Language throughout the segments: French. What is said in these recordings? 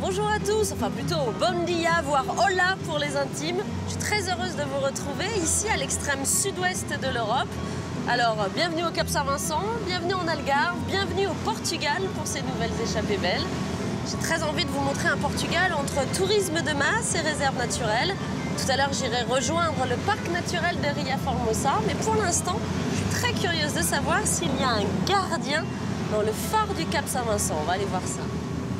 Bonjour à tous, enfin plutôt bon dia, voire hola pour les intimes. Je suis très heureuse de vous retrouver ici à l'extrême sud-ouest de l'Europe. Alors, bienvenue au Cap Saint-Vincent, bienvenue en Algarve, bienvenue au Portugal pour ces nouvelles échappées belles. J'ai très envie de vous montrer un Portugal entre tourisme de masse et réserve naturelle. Tout à l'heure, j'irai rejoindre le parc naturel de Ria Formosa, mais pour l'instant, je suis très curieuse de savoir s'il y a un gardien dans le phare du Cap Saint-Vincent. On va aller voir ça.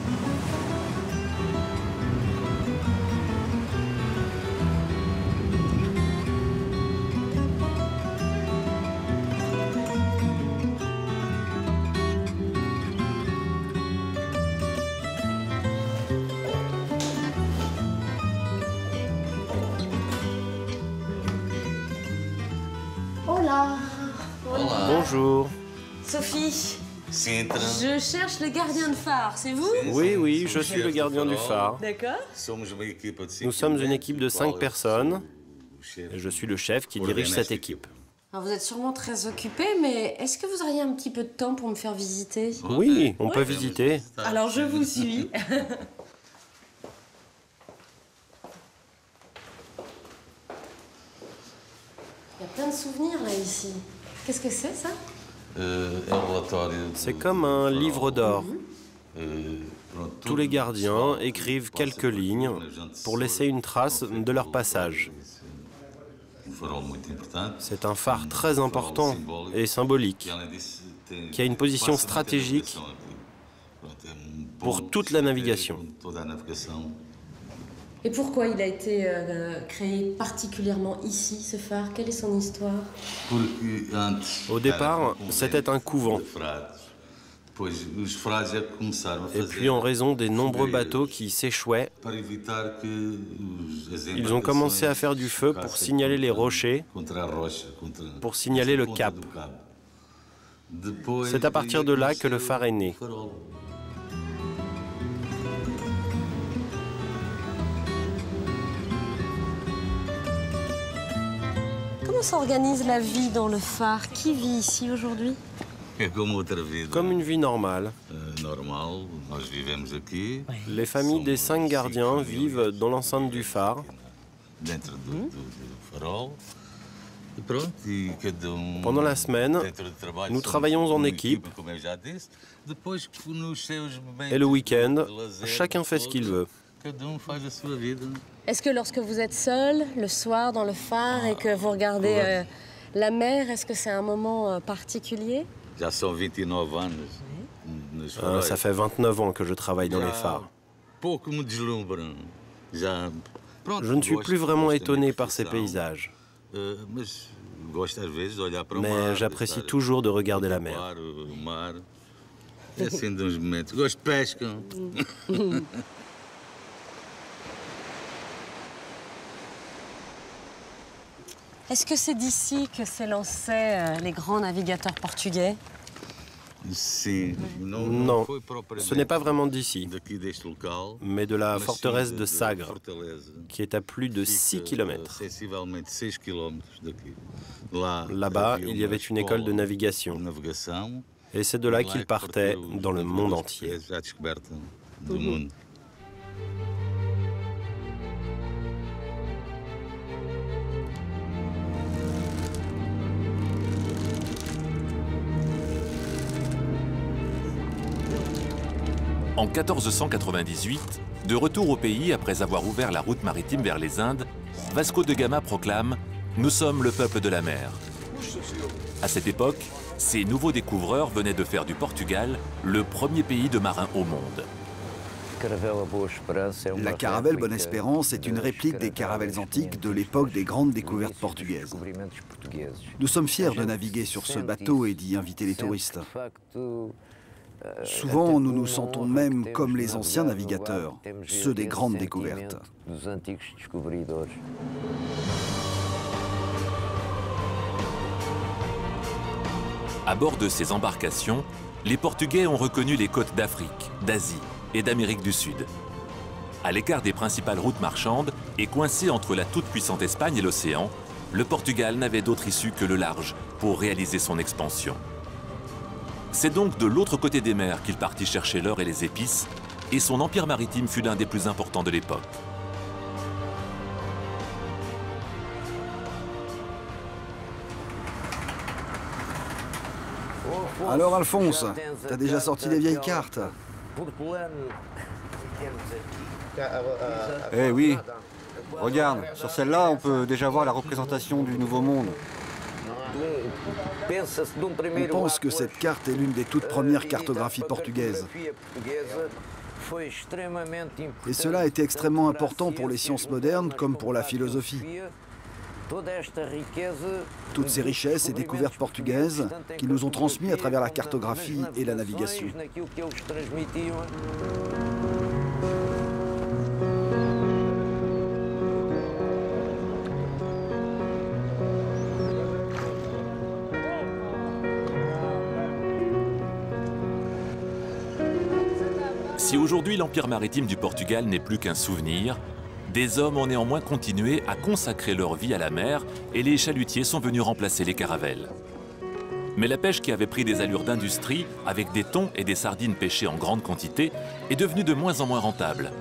Hola. Olá. Bonjour. Sophie, Sintra. je cherche le gardien de phare, c'est vous? Oui, je suis le gardien du phare. D'accord. Nous sommes une équipe de 5 personnes et je suis le chef qui dirige cette équipe. Alors vous êtes sûrement très occupé, mais est-ce que vous auriez un petit peu de temps pour me faire visiter? Oui, on peut visiter. Alors je vous suis. Il y a plein de souvenirs là ici. Qu'est-ce que c'est ça? C'est comme un livre d'or. Tous les gardiens écrivent quelques lignes pour laisser une trace de leur passage. C'est un phare très important et symbolique, qui a une position stratégique pour toute la navigation. Et pourquoi il a été créé particulièrement ici, ce phare? Quelle est son histoire? Au départ, c'était un couvent. Et puis, en raison des nombreux bateaux qui s'échouaient, ils ont commencé à faire du feu pour signaler les rochers, pour signaler le cap. C'est à partir de là que le phare est né. Comment s'organise la vie dans le phare? Qui vit ici aujourd'hui? Comme une vie normale. Les familles des 5 gardiens vivent dans l'enceinte du phare. Pendant la semaine, nous travaillons en équipe. Et le week-end, chacun fait ce qu'il veut. Est-ce que lorsque vous êtes seul, le soir dans le phare, et que vous regardez la mer, est-ce que c'est un moment particulier? Ça fait 29 ans que je travaille dans les phares. Je ne suis plus vraiment étonné par ces paysages. Mais j'apprécie toujours de regarder la mer. Est-ce que c'est d'ici que s'élançaient les grands navigateurs portugais? Non, ce n'est pas vraiment d'ici, mais de la forteresse de Sagres, qui est à plus de 6 km. Là-bas, il y avait une école de navigation, et c'est de là qu'ils partaient dans le monde entier. En 1498, de retour au pays après avoir ouvert la route maritime vers les Indes, Vasco de Gama proclame « Nous sommes le peuple de la mer ». À cette époque, ces nouveaux découvreurs venaient de faire du Portugal le premier pays de marins au monde. La caravelle Bonne Espérance est une réplique des caravelles antiques de l'époque des grandes découvertes portugaises. Nous sommes fiers de naviguer sur ce bateau et d'y inviter les touristes. Souvent, nous nous sentons même comme les anciens navigateurs, ceux des grandes découvertes. À bord de ces embarcations, les Portugais ont reconnu les côtes d'Afrique, d'Asie et d'Amérique du Sud. À l'écart des principales routes marchandes et coincé entre la toute-puissante Espagne et l'océan, le Portugal n'avait d'autre issue que le large pour réaliser son expansion. C'est donc de l'autre côté des mers qu'il partit chercher l'or et les épices, et son empire maritime fut l'un des plus importants de l'époque. Alors Alphonse, t'as déjà sorti les vieilles cartes? Eh oui. Regarde, sur celle-là, on peut déjà voir la représentation du Nouveau Monde. On pense que cette carte est l'une des toutes premières cartographies portugaises. Et cela a été extrêmement important pour les sciences modernes comme pour la philosophie. Toutes ces richesses et découvertes portugaises qui nous ont transmis à travers la cartographie et la navigation. Si aujourd'hui l'empire maritime du Portugal n'est plus qu'un souvenir, des hommes ont néanmoins continué à consacrer leur vie à la mer et les chalutiers sont venus remplacer les caravelles. Mais la pêche qui avait pris des allures d'industrie, avec des thons et des sardines pêchées en grande quantité, est devenue de moins en moins rentable.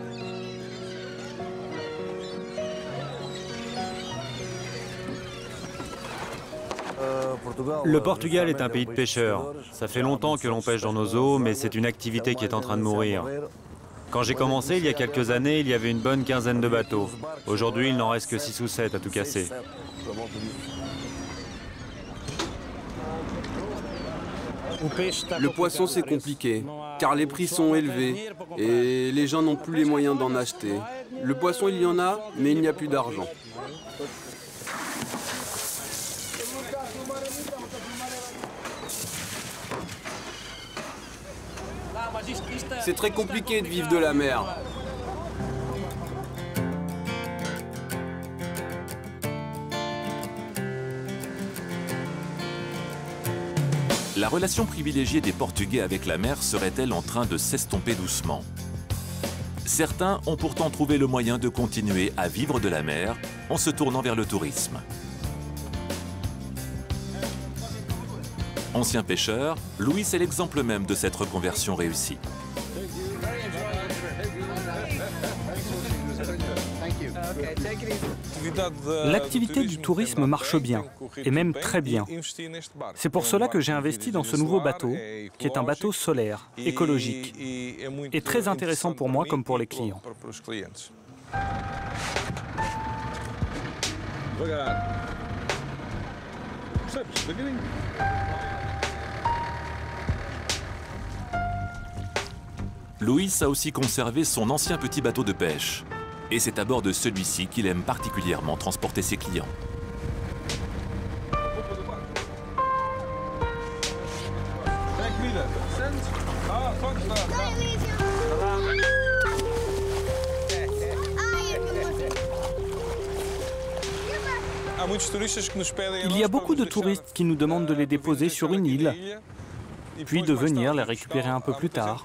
Le Portugal est un pays de pêcheurs. Ça fait longtemps que l'on pêche dans nos eaux, mais c'est une activité qui est en train de mourir. Quand j'ai commencé, il y a quelques années, il y avait une bonne quinzaine de bateaux. Aujourd'hui, il n'en reste que 6 ou 7 à tout casser. Le poisson, c'est compliqué, car les prix sont élevés et les gens n'ont plus les moyens d'en acheter. Le poisson, il y en a, mais il n'y a plus d'argent. C'est très compliqué de vivre de la mer. La relation privilégiée des Portugais avec la mer serait-elle en train de s'estomper doucement? Certains ont pourtant trouvé le moyen de continuer à vivre de la mer en se tournant vers le tourisme. Ancien pêcheur, Luis est l'exemple même de cette reconversion réussie. L'activité du tourisme marche bien, et même très bien. C'est pour cela que j'ai investi dans ce nouveau bateau, qui est un bateau solaire, écologique, et très intéressant pour moi comme pour les clients. Luis a aussi conservé son ancien petit bateau de pêche. Et c'est à bord de celui-ci qu'il aime particulièrement transporter ses clients. Il y a beaucoup de touristes qui nous demandent de les déposer sur une île, puis de venir les récupérer un peu plus tard.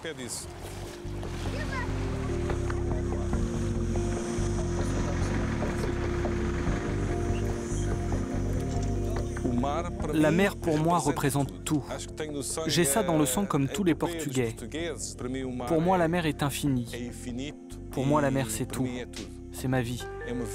La mer, pour moi, représente tout. J'ai ça dans le sang comme tous les Portugais. Pour moi, la mer est infinie. Pour moi, la mer, c'est tout. C'est ma vie.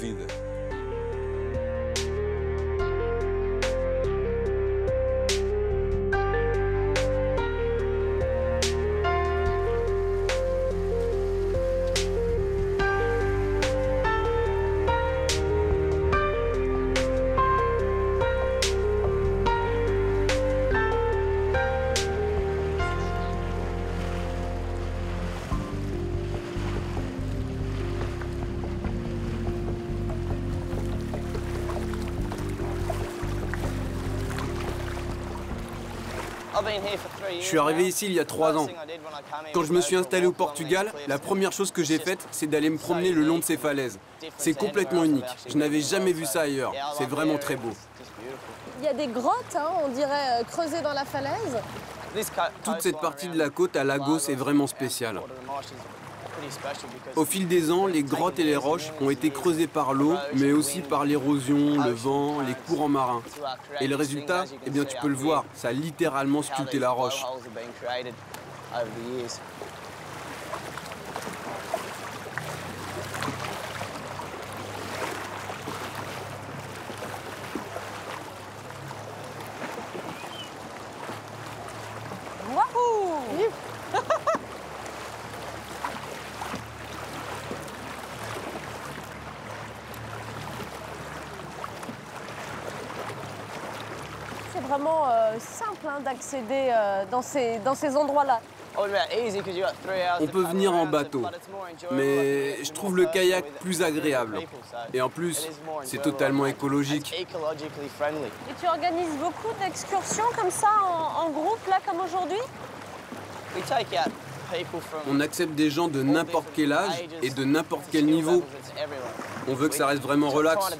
Je suis arrivé ici il y a 3 ans. Quand je me suis installé au Portugal, la première chose que j'ai faite, c'est d'aller me promener le long de ces falaises. C'est complètement unique. Je n'avais jamais vu ça ailleurs. C'est vraiment très beau. Il y a des grottes, hein, on dirait, creusées dans la falaise. Toute cette partie de la côte à Lagos est vraiment spéciale. Au fil des ans, les grottes et les roches ont été creusées par l'eau, mais aussi par l'érosion, le vent, les courants marins. Et le résultat, eh bien tu peux le voir, ça a littéralement sculpté la roche. c'est vraiment simple hein, d'accéder dans ces endroits-là. On peut venir en bateau, mais je trouve le kayak plus agréable. Et en plus, c'est totalement écologique. Et tu organises beaucoup d'excursions comme ça en groupe, là, comme aujourd'hui? On accepte des gens de n'importe quel âge et de n'importe quel niveau. On veut que ça reste vraiment relax.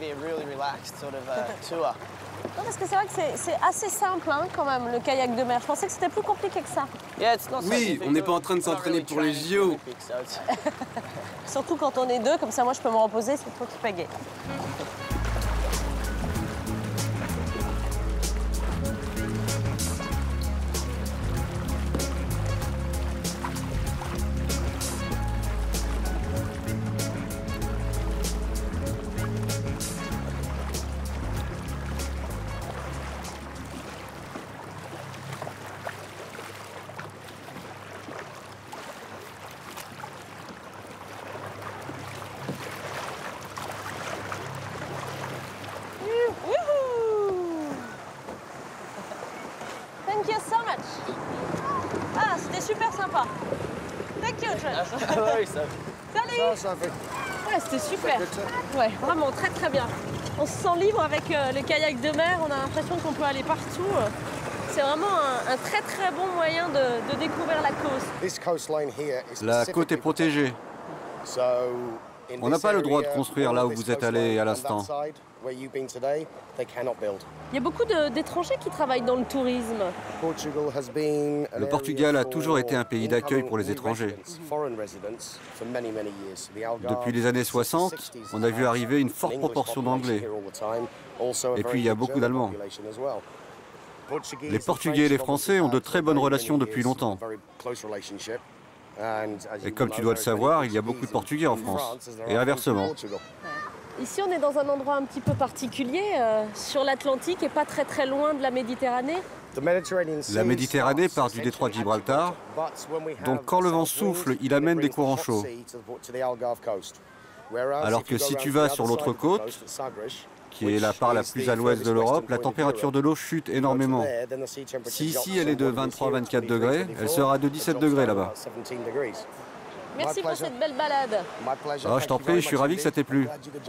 Non, parce que c'est vrai que c'est assez simple hein, quand même, le kayak de mer. Je pensais que c'était plus compliqué que ça. Oui, on n'est pas en train de s'entraîner pour les JO. Surtout quand on est deux, comme ça moi je peux me reposer, c'est toi qui pagaie. Thank you so much. Ah, c'était super sympa. Thank you, John. Salut. Ouais, c'était super. Ouais, vraiment très très bien. On se sent libre avec le kayak de mer. On a l'impression qu'on peut aller partout. C'est vraiment un très très bon moyen de découvrir la côte. La côte est protégée. On n'a pas le droit de construire là où vous êtes allé à l'instant. Il y a beaucoup d'étrangers qui travaillent dans le tourisme. Le Portugal a toujours été un pays d'accueil pour les étrangers. Depuis les années 60, on a vu arriver une forte proportion d'Anglais. Et puis il y a beaucoup d'Allemands. Les Portugais et les Français ont de très bonnes relations depuis longtemps. Et comme tu dois le savoir, il y a beaucoup de Portugais en France, et inversement. Ici, on est dans un endroit un petit peu particulier, sur l'Atlantique et pas très très loin de la Méditerranée. La Méditerranée part du détroit de Gibraltar, donc quand le vent souffle, il amène des courants chauds. Alors que si tu vas sur l'autre côte, qui est la part la plus à l'ouest de l'Europe, la température de l'eau chute énormément. Si ici elle est de 23-24 degrés, elle sera de 17 degrés là-bas. Merci pour cette belle balade. Oh, je t'en prie, je suis ravi que ça t'ait plu.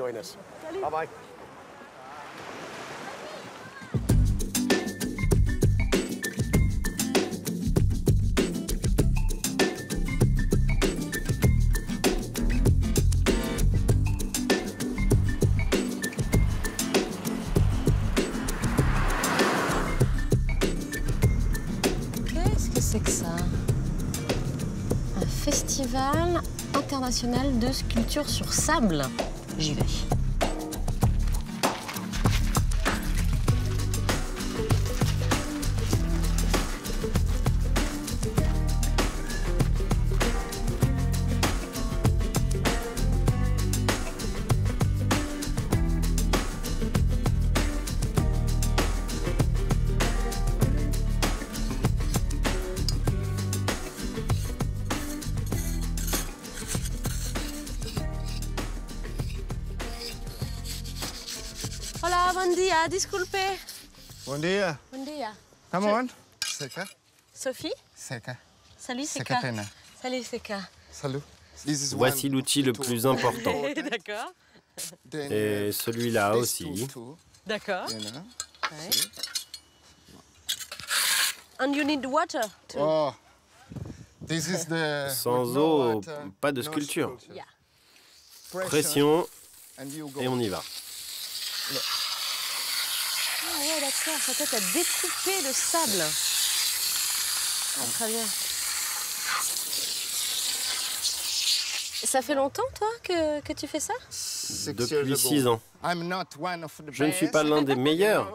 Qu'est-ce que c'est que ça? Un festival international de sculpture sur sable. J'y vais. Hola, buen día, disculpe. Buen día. Buen día. Come on. Seka. Sophie? Seka. Salut, Seka Seka. Tena. Salut, Seka. Salut. Voici l'outil le plus important. D'accord. Et celui-là aussi. D'accord. Ouais. And you need water too. Oh. This is the Sans eau, pas de sculpture. Yeah. Pression, And you go. et on y va. Ah ouais, d'accord, ça peut être découpé de sable. Ah, très bien. Ça fait longtemps, toi, que tu fais ça? Depuis 6 ans. Je ne suis pas l'un des meilleurs,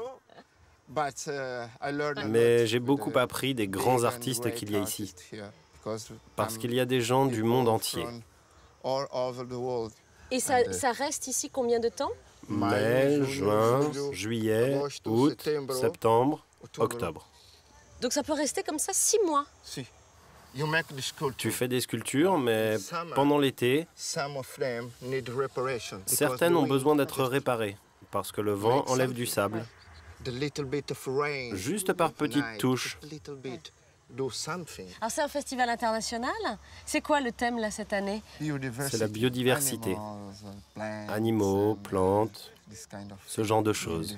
mais j'ai beaucoup appris des grands artistes qu'il y a ici. Parce qu'il y a des gens du monde entier. Et ça reste ici combien de temps? Mai, juin, juillet, août, septembre, octobre. Donc ça peut rester comme ça 6 mois. Tu fais des sculptures, mais pendant l'été, certaines ont besoin d'être réparées, parce que le vent enlève du sable. Juste par petites touches. Alors c'est un festival international. C'est quoi le thème là cette année? C'est la biodiversité. Animaux, plantes, ce genre de choses.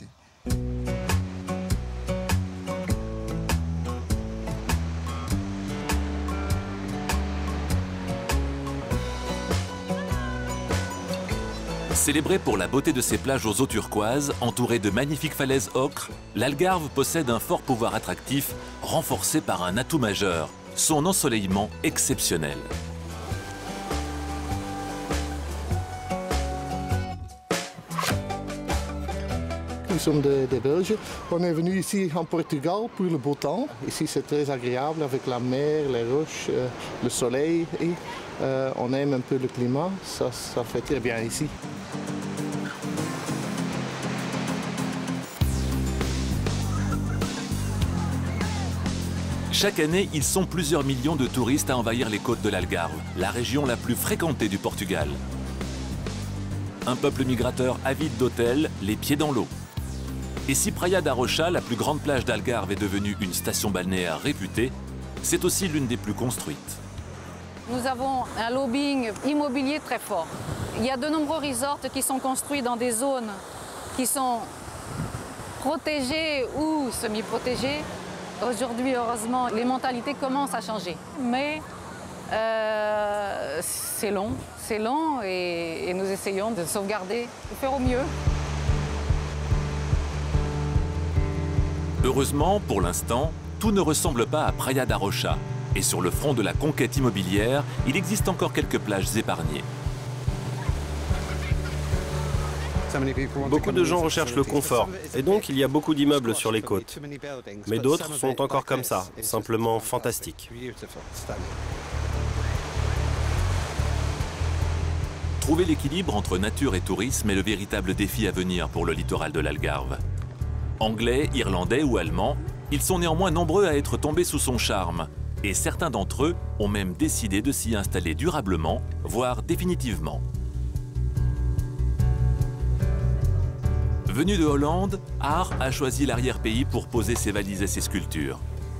Célébrée pour la beauté de ses plages aux eaux turquoises, entourée de magnifiques falaises ocre, l'Algarve possède un fort pouvoir attractif, renforcé par un atout majeur, son ensoleillement exceptionnel. Nous sommes des Belges. On est venu ici en Portugal pour le beau temps. Ici c'est très agréable avec la mer, les roches, le soleil. Et, on aime un peu le climat, ça fait très bien ici. Chaque année, ils sont plusieurs millions de touristes à envahir les côtes de l'Algarve, la région la plus fréquentée du Portugal. Un peuple migrateur avide d'hôtels, les pieds dans l'eau. Et si Praia da Rocha, la plus grande plage d'Algarve, est devenue une station balnéaire réputée, c'est aussi l'une des plus construites. Nous avons un lobbying immobilier très fort. Il y a de nombreux resorts qui sont construits dans des zones qui sont protégées ou semi-protégées. Aujourd'hui, heureusement, les mentalités commencent à changer. Mais c'est long et nous essayons de sauvegarder, de faire au mieux. Heureusement, pour l'instant, tout ne ressemble pas à Praia da Rocha. Et sur le front de la conquête immobilière, il existe encore quelques plages épargnées. Beaucoup de gens recherchent le confort, et donc il y a beaucoup d'immeubles sur les côtes. Mais d'autres sont encore comme ça, simplement fantastiques. Trouver l'équilibre entre nature et tourisme est le véritable défi à venir pour le littoral de l'Algarve. Anglais, irlandais ou allemands, ils sont néanmoins nombreux à être tombés sous son charme. Et certains d'entre eux ont même décidé de s'y installer durablement, voire définitivement. Venu de Hollande, Aar a choisi l'arrière-pays pour poser ses valises et ses sculptures.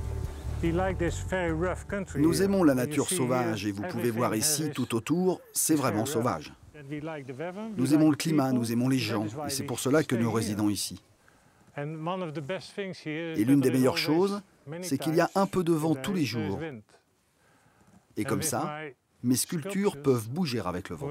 Nous aimons la nature sauvage et vous pouvez voir ici, tout autour, c'est vraiment sauvage. Nous aimons le climat, nous aimons les gens et c'est pour cela que nous résidons ici. Et l'une des meilleures choses, c'est qu'il y a un peu de vent tous les jours. Et comme ça, mes sculptures peuvent bouger avec le vent.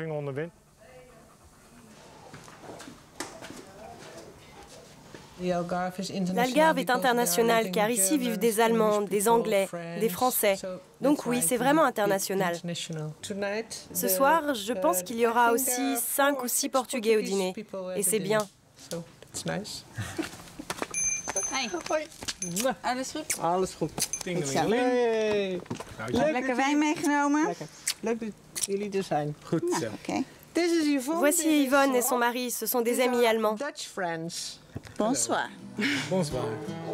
L'Algarve est internationale car ici vivent des Allemands, des Anglais, des Français. Donc oui, c'est vraiment international. Ce soir, je pense qu'il y aura aussi 5 ou 6 Portugais au dîner. Et c'est bien. Hey. Alles goed? Alles goed. Hey. Lekker wijn meegenomen? Leuk dat jullie er zijn. Goed zo. Voici Yvonne et son mari, ce sont des amis allemands. Bonsoir. Bonsoir.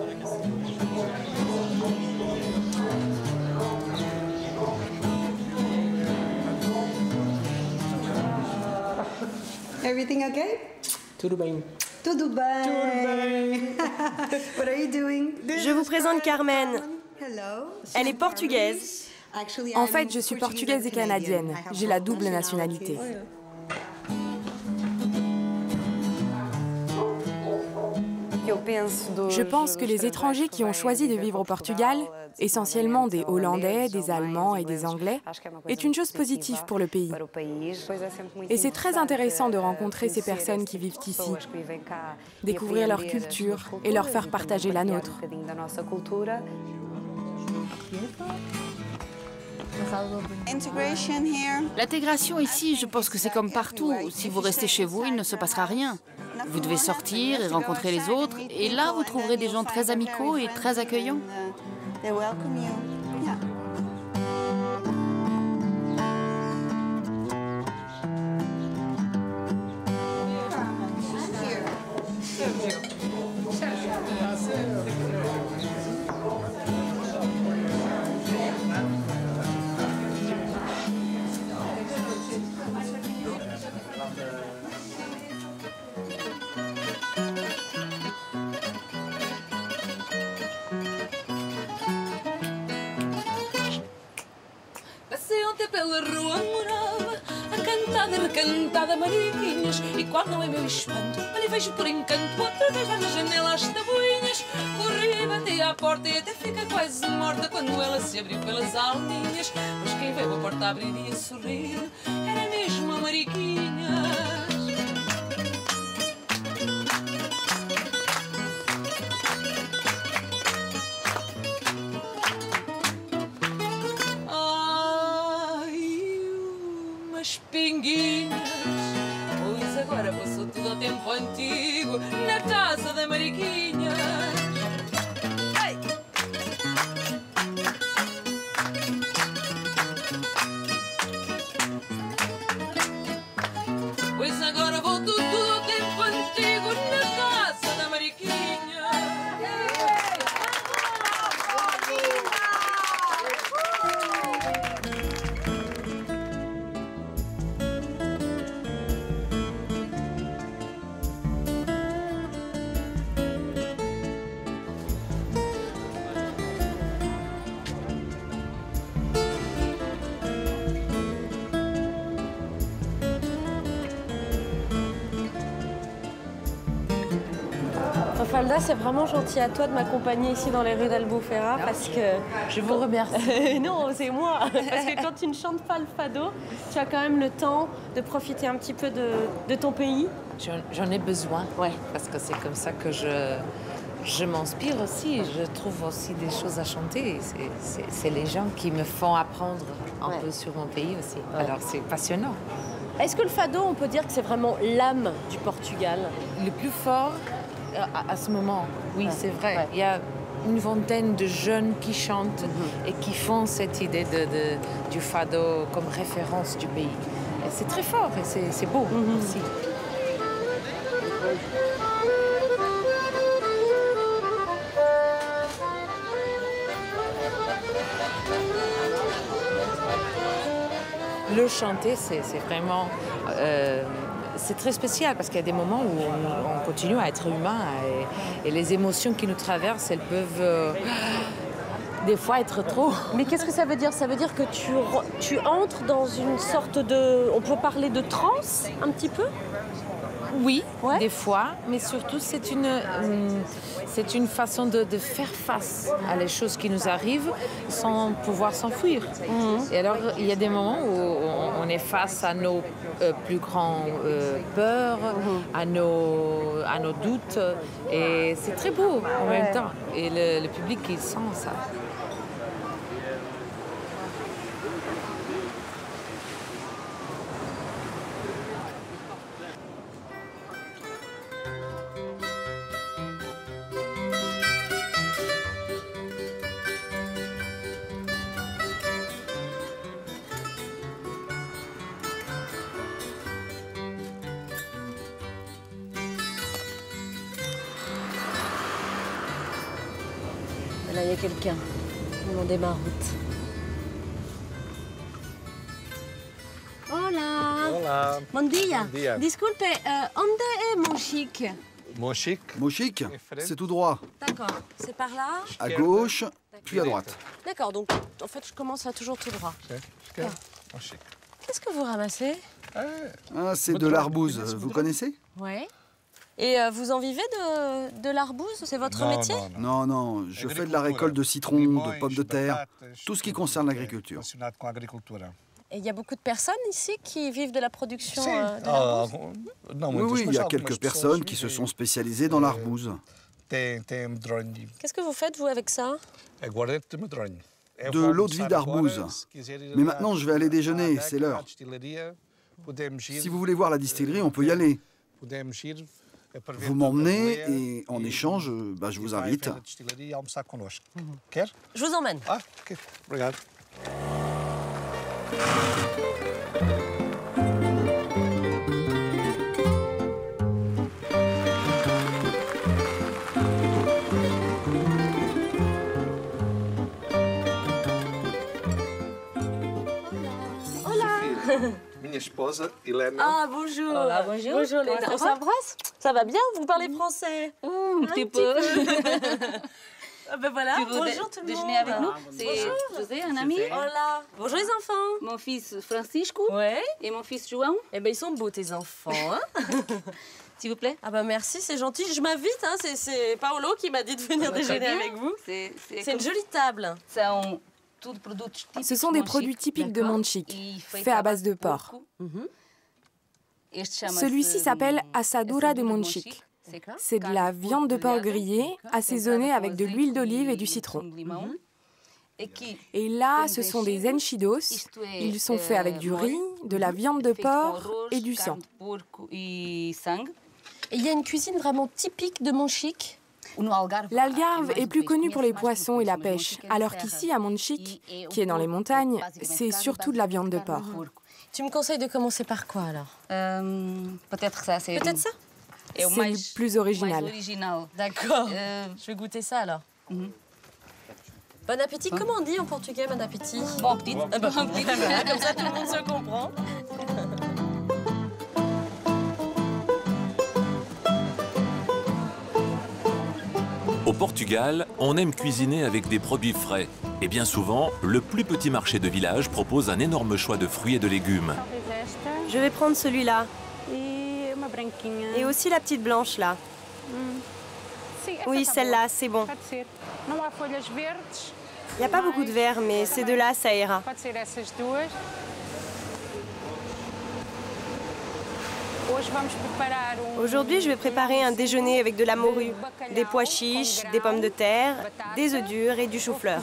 Everything okay? Tudo bem. Tudo bem. What are you doing? Je vous présente Carmen. Elle est portugaise. En fait, je suis portugaise et canadienne. J'ai la double nationalité. Je pense que les étrangers qui ont choisi de vivre au Portugal, essentiellement des Hollandais, des Allemands et des Anglais, est une chose positive pour le pays. Et c'est très intéressant de rencontrer ces personnes qui vivent ici, découvrir leur culture et leur faire partager la nôtre. L'intégration ici, je pense que c'est comme partout. Si vous restez chez vous, il ne se passera rien. Vous devez sortir et rencontrer les autres. Et là, vous trouverez des gens très amicaux et très accueillants. da rua morava, a cantada e recantada mariquinhas. E qual não é meu espanto, ali vejo por encanto, através das janelas tabuinhas. Corri, bati à porta e até fica quase morta quando ela se abriu pelas alminhas. Mas quem veio a porta abrir e a sorrir era mesmo a mariquinha. Pinguinhas, pois agora passou tudo ao tempo antigo na casa da Mariquinha. Ei! Pois agora voltou tudo ao tempo antigo na casa da Mariquinha. Mafalda, c'est vraiment gentil à toi de m'accompagner ici dans les rues d'Albufera parce que... Je vous remercie. Non, c'est moi. Parce que quand tu ne chantes pas le fado, tu as quand même le temps de profiter un petit peu de ton pays. J'en ai besoin, ouais, parce que c'est comme ça que je m'inspire aussi. Je trouve aussi des choses à chanter. C'est les gens qui me font apprendre un peu sur mon pays aussi. Ouais. Alors c'est passionnant. Est-ce que le fado, on peut dire que c'est vraiment l'âme du Portugal? Le plus fort à ce moment, oui, c'est vrai. Ouais. Il y a une vingtaine de jeunes qui chantent et qui font cette idée du fado comme référence du pays. Et c'est très fort et c'est beau aussi. Le chanter, c'est vraiment... c'est très spécial parce qu'il y a des moments où on continue à être humain et les émotions qui nous traversent, elles peuvent des fois être trop. Mais qu'est-ce que ça veut dire? Ça veut dire que tu entres dans une sorte de... On peut parler de transe un petit peu? Oui, ouais. Des fois, mais surtout c'est une façon de faire face à les choses qui nous arrivent sans pouvoir s'enfuir. Et alors il y a des moments où on est face à nos plus grands peurs, à nos doutes, et c'est très beau en même temps. Et le public il sent ça. Là, il y a quelqu'un au long des maroutes. Hola. Hola. Bon dia. Bon dia. Disculpe, onde est Monchique? Monchique, c'est tout droit. D'accord, c'est par là? À gauche, puis à droite. D'accord, donc en fait, je commence à toujours tout droit. Qu'est-ce que vous ramassez? Ah, c'est de l'arbouse, vous connaissez? Oui. Et vous en vivez de l'arbouse? C'est votre métier? Non, je fais de la récolte de citrons, de pommes de terre, tout ce qui concerne l'agriculture. Et il y a beaucoup de personnes ici qui vivent de la production de l'arbouse? Oui, il y a quelques personnes qui se sont spécialisées dans l'arbouse. Qu'est-ce que vous faites, vous, avec ça? De l'eau de vie d'arbouze. Mais maintenant, je vais aller déjeuner, c'est l'heure. Si vous voulez voir la distillerie, on peut y aller. Vous m'emmenez et en échange, je vous invite. Je vous emmène. Ah, ok. Regarde. Minha esposa, Helena. Ah, bonjour. Hola, bonjour. Bonjour, Léna. On s'embrasse? Ça va bien? Vous parlez français? Un petit peu. Ah ben voilà, Tu veux bonjour tout le monde. déjeuner avec nous? C'est Bonjour. José, un ami. Hola. Bonjour les enfants. Mon fils Francisco. Ouais. Et mon fils João. Eh ben ils sont beaux tes enfants. Hein. S'il vous plaît. Ah ben merci, c'est gentil. Je m'invite, hein. C'est Paolo qui m'a dit de venir déjeuner avec vous. C'est une jolie table. Ce sont des produits typiques de Montchique, faits à base de porc. Celui-ci s'appelle assadura de Montchique. C'est de la viande de porc grillée, assaisonnée avec de l'huile d'olive et du citron. Et là, ce sont des enchidos. Ils sont faits avec du riz, de la viande de porc et du sang. Et il y a une cuisine vraiment typique de Montchique. L'Algarve est plus connu pour les poissons et la pêche, alors qu'ici, à Montchique, qui est dans les montagnes, c'est surtout de la viande de porc. Tu me conseilles de commencer par quoi alors? Peut-être ça. Peut-être ça? C'est le plus original. D'accord. Je vais goûter ça alors. Bon appétit, comment on dit en portugais bon appétit? Bon appétit. Bon appétit. Comme ça tout le monde se comprend. Au Portugal, on aime cuisiner avec des produits frais. Et bien souvent, le plus petit marché de village propose un énorme choix de fruits et de légumes. Je vais prendre celui-là. Et aussi la petite blanche là. Oui, celle-là, c'est bon. Il n'y a pas beaucoup de verre, mais ces deux-là, ça ira. Aujourd'hui, je vais préparer un déjeuner avec de la morue, des pois chiches, des pommes de terre, des œufs durs et du chou-fleur.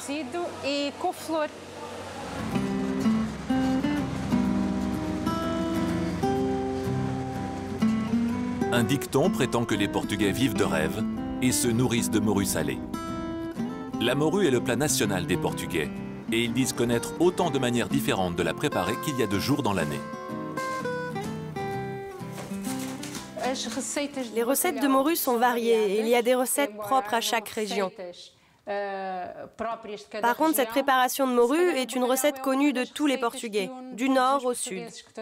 Un dicton prétend que les Portugais vivent de rêve et se nourrissent de morue salée. La morue est le plat national des Portugais et ils disent connaître autant de manières différentes de la préparer qu'il y a de jours dans l'année. Les recettes de morue sont variées et il y a des recettes propres à chaque région. Par contre, cette préparation de morue est une recette connue de tous les Portugais, du nord au sud.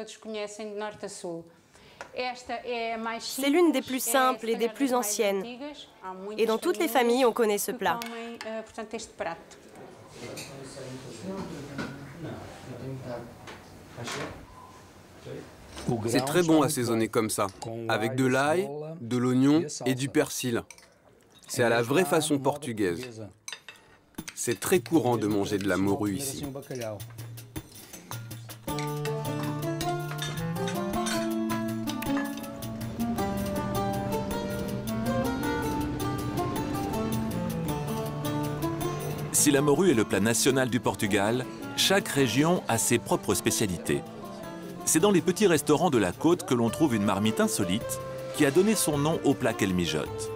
C'est l'une des plus simples et des plus anciennes. Et dans toutes les familles, on connaît ce plat. C'est très bon assaisonné comme ça, avec de l'ail, de l'oignon et du persil. C'est à la vraie façon portugaise. C'est très courant de manger de la morue ici. Si la morue est le plat national du Portugal, chaque région a ses propres spécialités. C'est dans les petits restaurants de la côte que l'on trouve une marmite insolite qui a donné son nom au plat qu'elle mijote.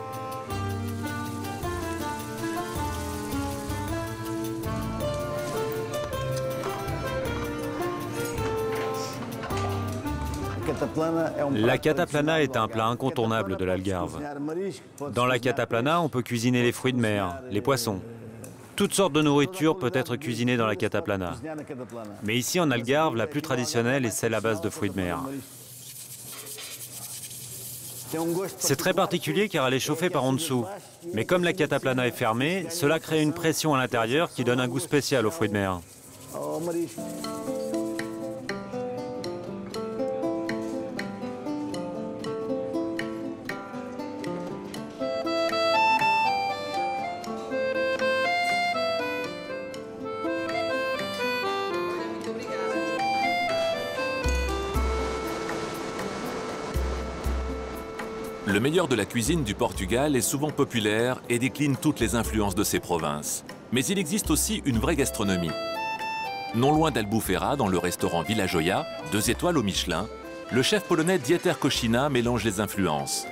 La cataplana est un plat incontournable de l'Algarve. Dans la cataplana, on peut cuisiner les fruits de mer, les poissons. Toutes sortes de nourriture peut être cuisinée dans la cataplana. Mais ici en Algarve, la plus traditionnelle est celle à base de fruits de mer. C'est très particulier car elle est chauffée par en dessous. Mais comme la cataplana est fermée, cela crée une pression à l'intérieur qui donne un goût spécial aux fruits de mer. Le meilleur de la cuisine du Portugal est souvent populaire et décline toutes les influences de ses provinces. Mais il existe aussi une vraie gastronomie. Non loin d'Albufeira, dans le restaurant Villa Joia, 2 étoiles au Michelin, le chef polonais Dieter Kochina mélange les influences.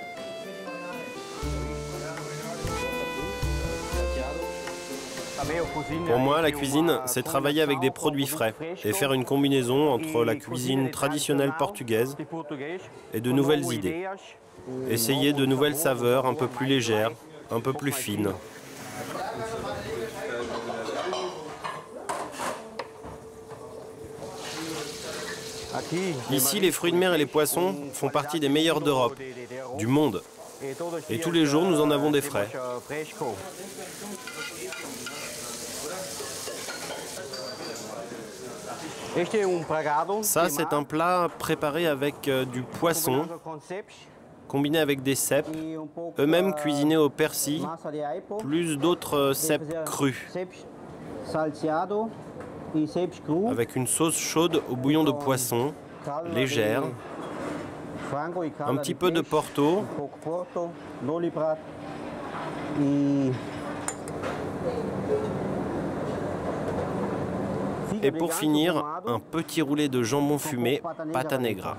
Pour moi, la cuisine, c'est travailler avec des produits frais et faire une combinaison entre la cuisine traditionnelle portugaise et de nouvelles idées. Essayer de nouvelles saveurs un peu plus légères, un peu plus fines. Ici, les fruits de mer et les poissons font partie des meilleurs d'Europe, du monde. Et tous les jours, nous en avons des frais. Ça, c'est un plat préparé avec du poisson, combiné avec des cèpes, eux-mêmes cuisinés au persil, plus d'autres cèpes crus, avec une sauce chaude au bouillon de poisson, légère, un petit peu de Porto, et pour finir, un petit roulé de jambon fumé, pata negra.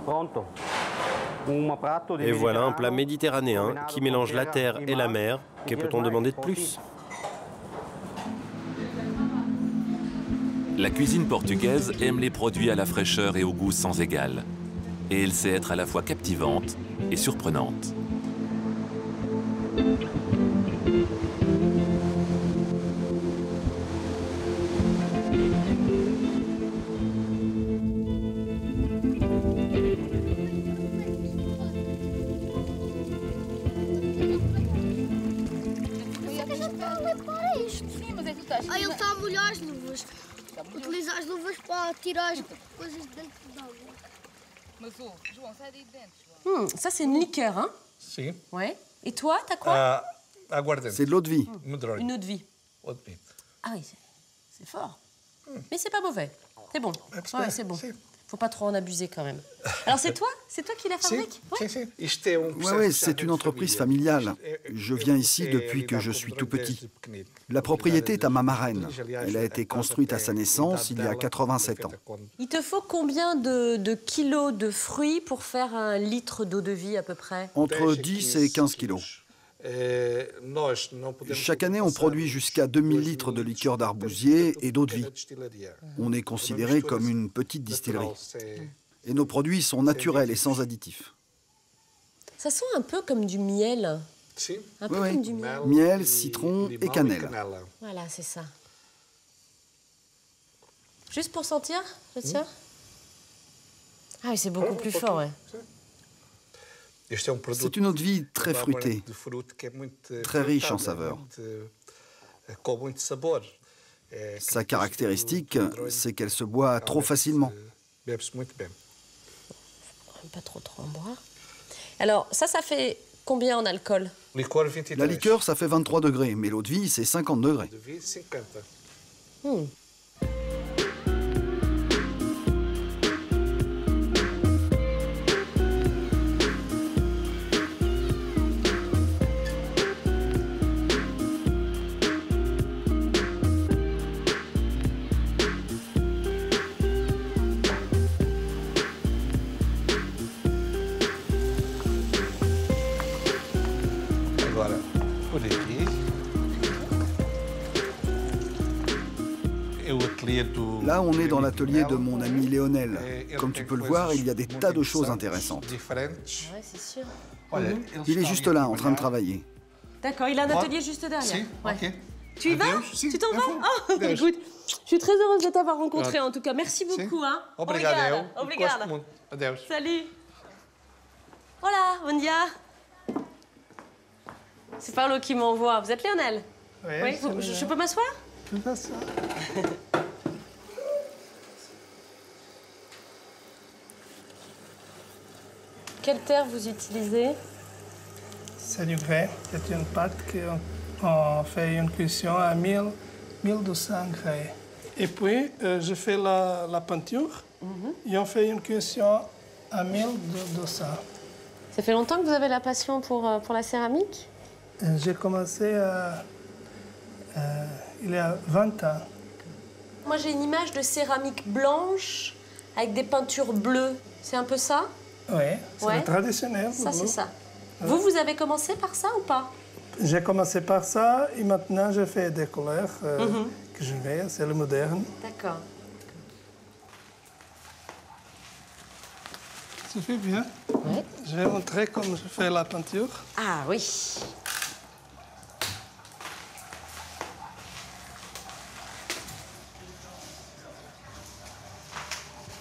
Et voilà un plat méditerranéen qui mélange la terre et la mer. Que peut-on demander de plus? La cuisine portugaise aime les produits à la fraîcheur et au goût sans égal. Et elle sait être à la fois captivante et surprenante. Ah, ele está a molhar as luvas. Utiliza as luvas para tirar as coisas de dentro d'água. Mas, João, sai daí de dentro. Ça, c'est une liqueur, hein? Si. Ouais. Et toi, t'as quoi? Aguardente. C'est de l'eau de vie. Une eau de vie. Eau de vie. Ah oui, c'est fort. Mais c'est pas mauvais. C'est bon. Ouais, c'est bon. Faut pas trop en abuser quand même. Alors c'est toi qui la fabrique? Oui, c'est une entreprise familiale. Je viens ici depuis que je suis tout petit. La propriété est à ma marraine. Elle a été construite à sa naissance il y a 87 ans. Il te faut combien de kilos de fruits pour faire 1 litre d'eau de vie à peu près? Entre 10 et 15 kilos. Chaque année, on produit jusqu'à 2000 litres de liqueur d'arbousier et d'eau de vie. On est considéré comme une petite distillerie. Et nos produits sont naturels et sans additifs. Ça sent un peu comme du miel. Un peu comme du miel. Miel, citron et cannelle. Voilà, c'est ça. Juste pour sentir, je tiens. Ah oui, c'est beaucoup plus fort, ouais. C'est une eau de vie très fruitée, très riche en saveurs. Sa caractéristique, c'est qu'elle se boit trop facilement. Pas trop en boire. Alors, ça fait combien en alcool? La liqueur, ça fait 23 degrés, mais l'eau de vie, c'est 50 degrés. Là, on est dans l'atelier de mon ami Léonel. Comme tu peux le voir, il y a des tas de choses intéressantes. Ouais, c'est sûr. Il est juste là, en train de travailler. D'accord, il a un atelier juste derrière. Ok. Tu y vas? Tu t'en vas? Oh, écoute, je suis très heureuse de t'avoir rencontré en tout cas. Merci beaucoup. Hein. Obrigado. Obrigada. Salut. Voilà, bon dia. C'est Paolo qui m'envoie. Vous êtes Léonel? Oui. Je peux m'asseoir? Tout à ça. Quelle terre vous utilisez? C'est du grès. C'est une pâte qu'on fait une cuisson à 1200 grès. Et puis, je fais la peinture et on fait une cuisson à 1200. Ça fait longtemps que vous avez la passion pour la céramique? J'ai commencé il y a 20 ans. Moi, j'ai une image de céramique blanche avec des peintures bleues. C'est un peu ça? Oui, c'est le traditionnel. Ça, c'est ça. Vous avez commencé par ça ou pas? J'ai commencé par ça et maintenant je fais des couleurs que je mets, c'est le moderne. D'accord. Ça fait bien. Ouais. Je vais montrer comment je fais la peinture. Ah oui.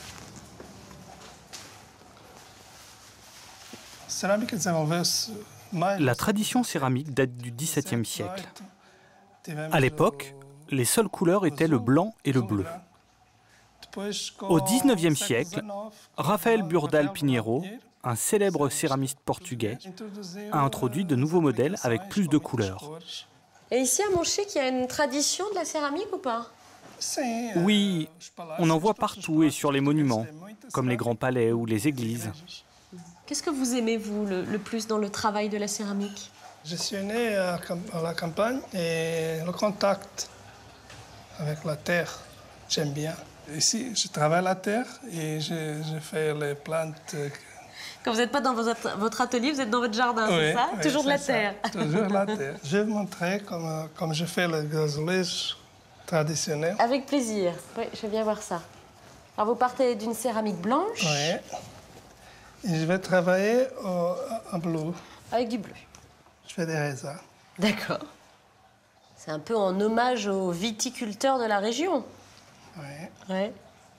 Cerâmica desenvolveu-se La tradition céramique date du XVIIe siècle. À l'époque, les seules couleurs étaient le blanc et le bleu. Au XIXe siècle, Rafael Burdal Pinheiro, un célèbre céramiste portugais, a introduit de nouveaux modèles avec plus de couleurs. Et ici à Monchique, il y a une tradition de la céramique ou pas? Oui, on en voit partout et sur les monuments, comme les grands palais ou les églises. Qu'est-ce que vous aimez, vous, le plus dans le travail de la céramique? Je suis né à la campagne et le contact avec la terre, j'aime bien. Ici, je travaille la terre et je fais les plantes. Quand vous n'êtes pas dans votre atelier, vous êtes dans votre jardin, Oui, c'est ça? oui, Toujours de la ça. terre. Toujours la terre. Je vais vous montrer comme je fais le gazolage traditionnel. Avec plaisir. Oui, je vais bien voir ça. Alors, vous partez d'une céramique blanche. Oui. Et je vais travailler en bleu. Avec du bleu. Je fais des raisins. D'accord. C'est un peu en hommage aux viticulteurs de la région. Oui. Ouais.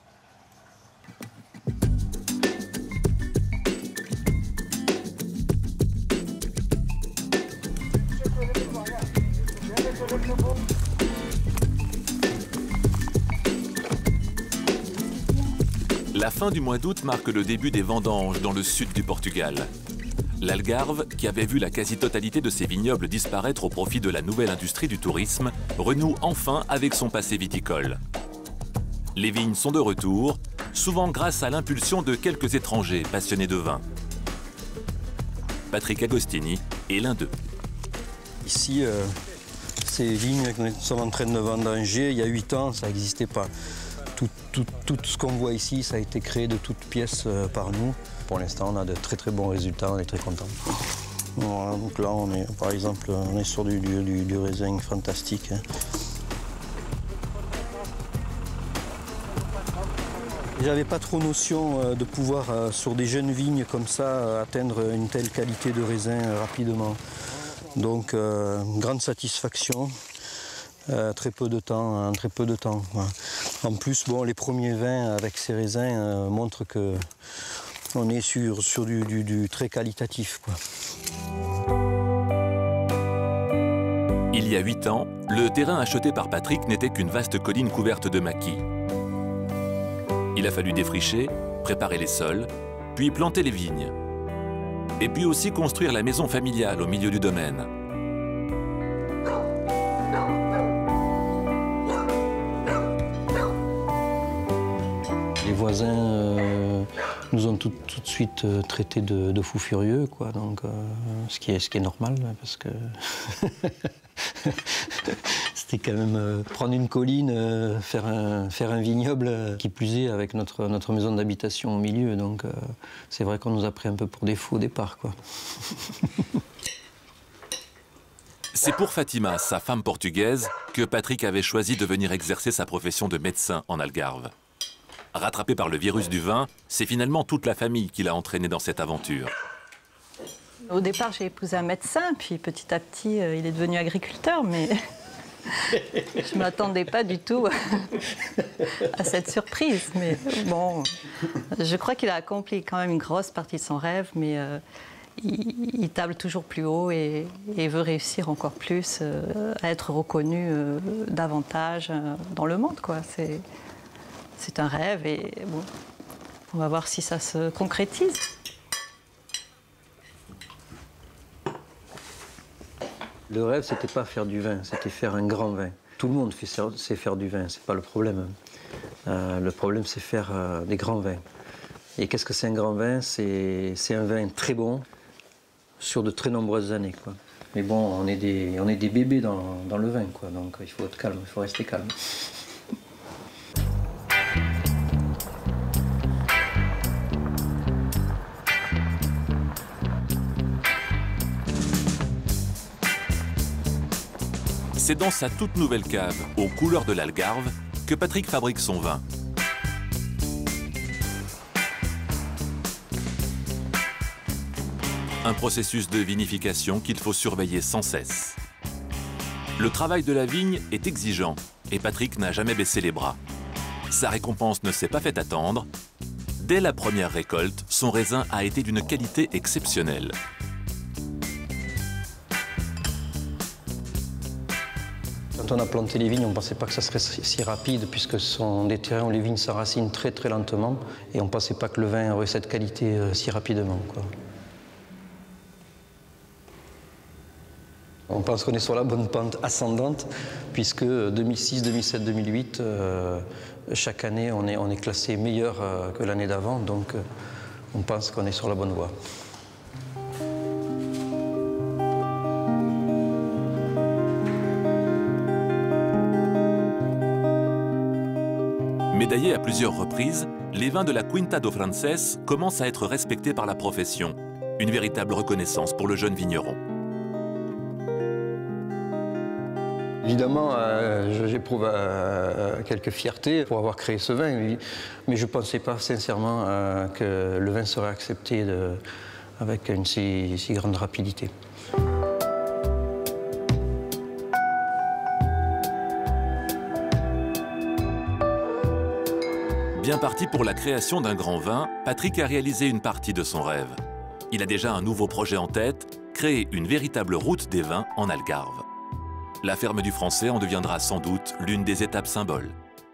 La fin du mois d'août marque le début des vendanges dans le sud du Portugal. L'Algarve, qui avait vu la quasi-totalité de ses vignobles disparaître au profit de la nouvelle industrie du tourisme, renoue enfin avec son passé viticole. Les vignes sont de retour, souvent grâce à l'impulsion de quelques étrangers passionnés de vin. Patrick Agostini est l'un d'eux. Ici, ces vignes que nous sommes en train de vendanger, il y a 8 ans, ça n'existait pas. Tout ce qu'on voit ici, ça a été créé de toutes pièces par nous. Pour l'instant, on a de très bons résultats, on est très contents. Voilà, donc là, par exemple, on est sur du raisin fantastique. Hein. J'avais pas trop notion de pouvoir, sur des jeunes vignes comme ça, atteindre une telle qualité de raisin rapidement. Donc, grande satisfaction. Très peu de temps. Ouais. En plus, bon, les premiers vins avec ces raisins montrent que on est sur du très qualitatif, quoi. Il y a 8 ans, le terrain acheté par Patrick n'était qu'une vaste colline couverte de maquis. Il a fallu défricher, préparer les sols, puis planter les vignes. Et puis aussi construire la maison familiale au milieu du domaine. Les voisins nous ont tout de suite traités de fous furieux, quoi. Donc, ce qui est normal, parce que c'était quand même prendre une colline, faire un vignoble, qui plus est avec notre maison d'habitation au milieu. Donc, c'est vrai qu'on nous a pris un peu pour des fous au départ, quoi. C'est pour Fatima, sa femme portugaise, que Patrick avait choisi de venir exercer sa profession de médecin en Algarve. Rattrapé par le virus du vin, c'est finalement toute la famille qui l'a entraîné dans cette aventure. Au départ, j'ai épousé un médecin, puis petit à petit, il est devenu agriculteur, mais je ne m'attendais pas du tout à cette surprise. Mais bon, je crois qu'il a accompli quand même une grosse partie de son rêve, mais il table toujours plus haut et veut réussir encore plus, à être reconnu davantage dans le monde, quoi. C'est un rêve et bon, on va voir si ça se concrétise. Le rêve, c'était pas faire du vin, c'était faire un grand vin. Tout le monde sait faire du vin, c'est pas le problème. Le problème, c'est faire des grands vins. Et qu'est-ce que c'est un grand vin? C'est un vin très bon sur de très nombreuses années, quoi. Mais bon, on est des bébés dans le vin, quoi. Donc il faut être calme, il faut rester calme. C'est dans sa toute nouvelle cave, aux couleurs de l'Algarve, que Patrick fabrique son vin. Un processus de vinification qu'il faut surveiller sans cesse. Le travail de la vigne est exigeant et Patrick n'a jamais baissé les bras. Sa récompense ne s'est pas fait attendre. Dès la première récolte, son raisin a été d'une qualité exceptionnelle. Quand on a planté les vignes, on ne pensait pas que ça serait si rapide, puisque ce sont des terrains où les vignes s'enracinent très très lentement, et on ne pensait pas que le vin aurait cette qualité si rapidement, quoi. On pense qu'on est sur la bonne pente ascendante, puisque 2006, 2007, 2008, chaque année, on est classé meilleur que l'année d'avant, donc on pense qu'on est sur la bonne voie. Médaillés à plusieurs reprises, les vins de la Quinta do Frances commencent à être respectés par la profession. Une véritable reconnaissance pour le jeune vigneron. Évidemment, j'éprouve quelques fiertés pour avoir créé ce vin, mais je ne pensais pas sincèrement que le vin serait accepté avec une si grande rapidité. Bien parti pour la création d'un grand vin, Patrick a réalisé une partie de son rêve. Il a déjà un nouveau projet en tête, créer une véritable route des vins en Algarve. La ferme du Français en deviendra sans doute l'une des étapes symboles.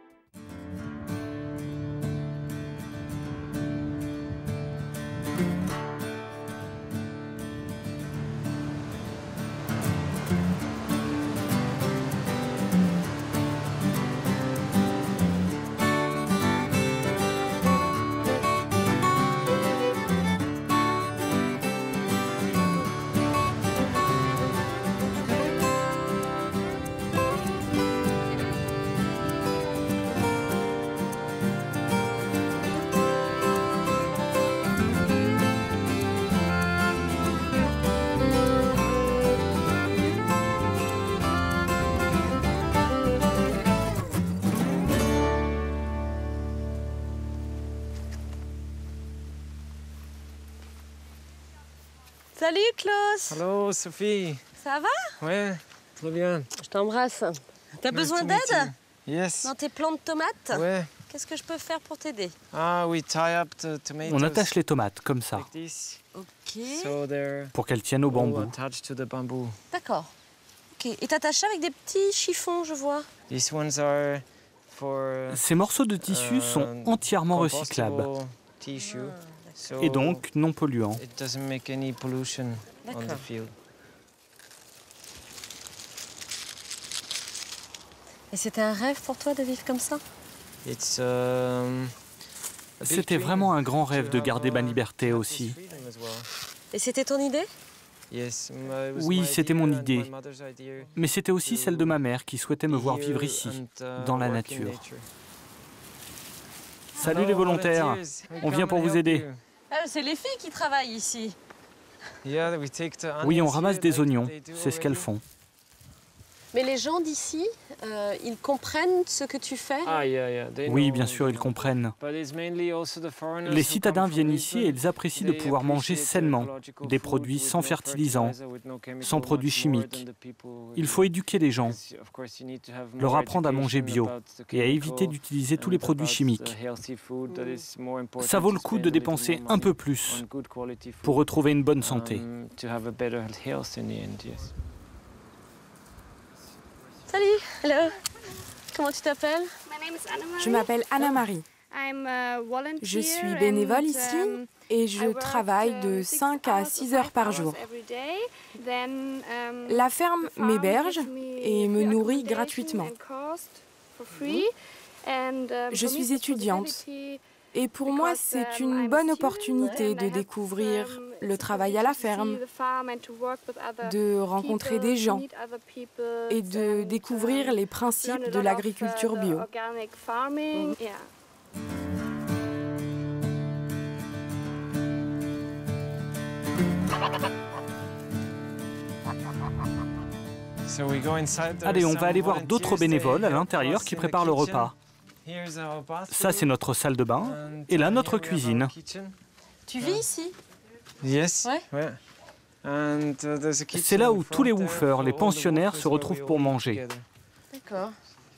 Salut Klaus. Hello Sophie. Ça va? Ouais, très bien. Je t'embrasse. T'as besoin d'aide? Yes. Dans tes plants de tomates? Ouais. Qu'est-ce que je peux faire pour t'aider? Ah, we tie up the tomatoes. On attache les tomates comme ça, Ok. So pour qu'elles tiennent au bambou. attached to the bamboo. D'accord. Ok. Et t'attaches ça avec des petits chiffons, je vois. These ones are for Ces morceaux de tissu sont entièrement recyclables tissue. So et donc non polluants. it doesn't make any pollution on the D'accord. field. Et c'était un rêve pour toi de vivre comme ça? It's C'était vraiment un grand rêve de garder ma liberté aussi. Et c'était ton idée? Yes, Oui, c'était mon idée. Mais c'était aussi celle de ma mère qui souhaitait me voir vivre ici, dans la nature. Salut les volontaires, on vient pour vous aider. Ah, c'est les filles qui travaillent ici. Oui, on ramasse des oignons, c'est ce qu'elles font. Mais les gens d'ici, ils comprennent ce que tu fais? Oui, bien sûr, ils comprennent. Les citadins viennent ici et ils apprécient de pouvoir manger sainement, des produits sans fertilisants, sans produits chimiques. Il faut éduquer les gens, leur apprendre à manger bio et à éviter d'utiliser tous les produits chimiques. Ça vaut le coup de dépenser un peu plus pour retrouver une bonne santé. Salut, hello. Comment tu t'appelles? Je m'appelle Anna-Marie. Je suis bénévole ici et je travaille de 5 à 6 heures par jour. La ferme m'héberge et me nourrit gratuitement. Je suis étudiante et pour moi, c'est une bonne opportunité de découvrir le travail à la ferme, de rencontrer des gens et de découvrir les principes de l'agriculture bio. Allez, on va aller voir d'autres bénévoles à l'intérieur qui préparent le repas. Ça, c'est notre salle de bain. Et là, notre cuisine. Tu vis ici? Yes. Ouais. C'est là où tous les woofers, les pensionnaires, se retrouvent pour manger. D'accord.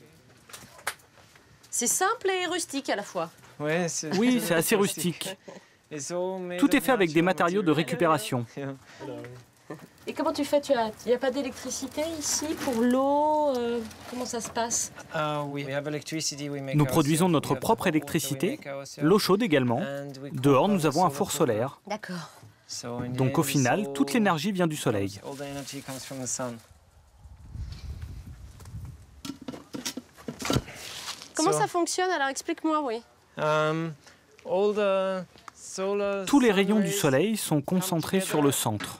C'est simple et rustique à la fois. Oui, c'est assez rustique. Tout est fait avec des matériaux de récupération. Et comment tu fais? Il n'y a pas d'électricité ici pour l'eau? Comment ça se passe? Nous produisons notre propre électricité, l'eau chaude également. Dehors, nous avons un four solaire. D'accord. Donc au final, toute l'énergie vient du soleil. Comment ça fonctionne? Alors explique-moi, oui. Tous les rayons du soleil sont concentrés sur le centre.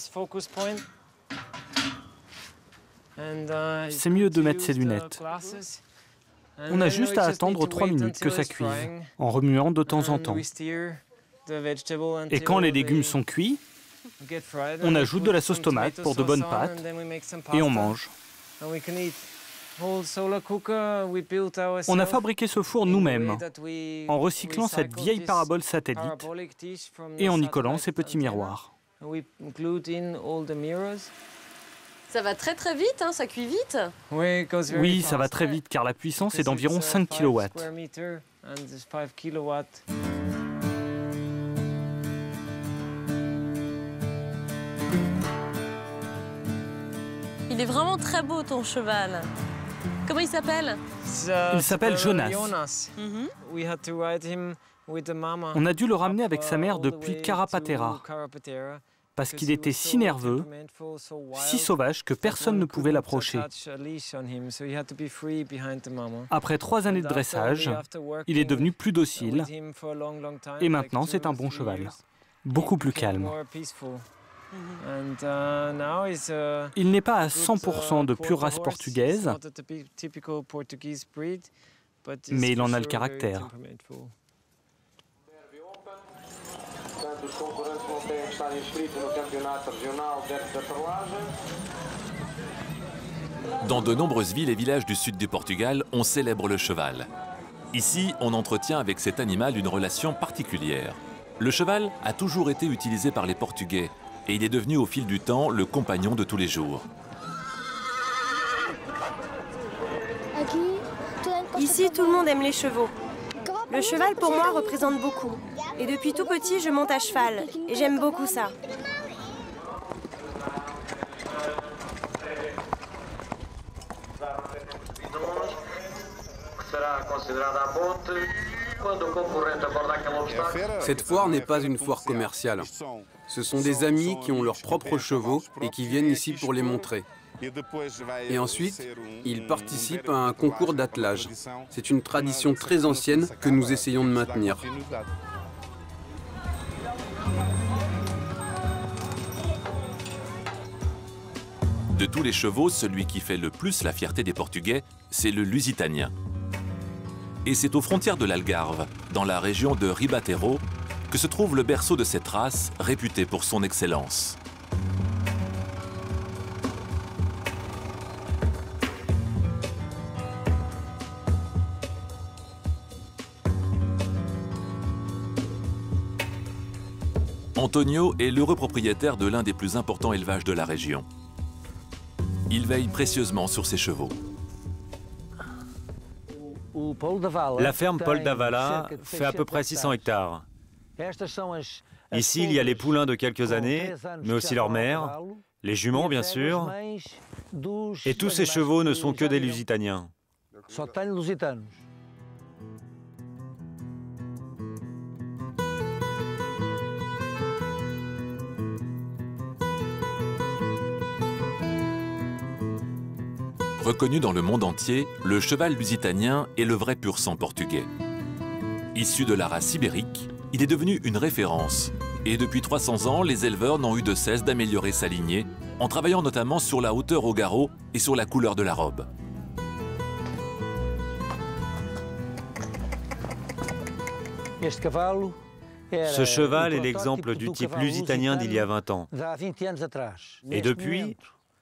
C'est mieux de mettre ses lunettes. On a juste à attendre 3 minutes que ça cuise, en remuant de temps en temps. Et quand les légumes sont cuits, on ajoute de la sauce tomate pour de bonnes pâtes et on mange. On a fabriqué ce four nous-mêmes, en recyclant cette vieille parabole satellite et en y collant ces petits miroirs. Ça va très très vite, hein, ça cuit vite. Oui, ça va très vite car la puissance est d'environ 5 kW. Il est vraiment très beau ton cheval. Comment il s'appelle? Il s'appelle Jonas. On a dû le ramener avec sa mère depuis Carapatera, parce qu'il était si nerveux, si sauvage que personne ne pouvait l'approcher. Après 3 années de dressage, il est devenu plus docile et maintenant c'est un bon cheval, beaucoup plus calme. Il n'est pas à 100% de pure race portugaise, mais il en a le caractère. Dans de nombreuses villes et villages du sud du Portugal, on célèbre le cheval. Ici, on entretient avec cet animal une relation particulière. Le cheval a toujours été utilisé par les Portugais et il est devenu au fil du temps le compagnon de tous les jours. Ici, tout le monde aime les chevaux. Le cheval, pour moi, représente beaucoup. Et depuis tout petit, je monte à cheval. Et j'aime beaucoup ça. Cette foire n'est pas une foire commerciale. Ce sont des amis qui ont leurs propres chevaux et qui viennent ici pour les montrer. Et ensuite, ils participent à un concours d'attelage. C'est une tradition très ancienne que nous essayons de maintenir. De tous les chevaux, celui qui fait le plus la fierté des Portugais, c'est le Lusitania. Et c'est aux frontières de l'Algarve, dans la région de Ribatejo, que se trouve le berceau de cette race, réputée pour son excellence. Antonio est l'heureux propriétaire de l'un des plus importants élevages de la région. Il veille précieusement sur ses chevaux. La ferme Paul d'Avala fait à peu près 600 hectares. Ici, il y a les poulains de quelques années, mais aussi leurs mères, les juments bien sûr, et tous ces chevaux ne sont que des Lusitaniens. Reconnu dans le monde entier, le cheval lusitanien est le vrai pur sang portugais. Issu de la race ibérique, il est devenu une référence. Et depuis 300 ans, les éleveurs n'ont eu de cesse d'améliorer sa lignée, en travaillant notamment sur la hauteur au garrot et sur la couleur de la robe. Ce cheval est l'exemple du type lusitanien d'il y a 20 ans. Et depuis,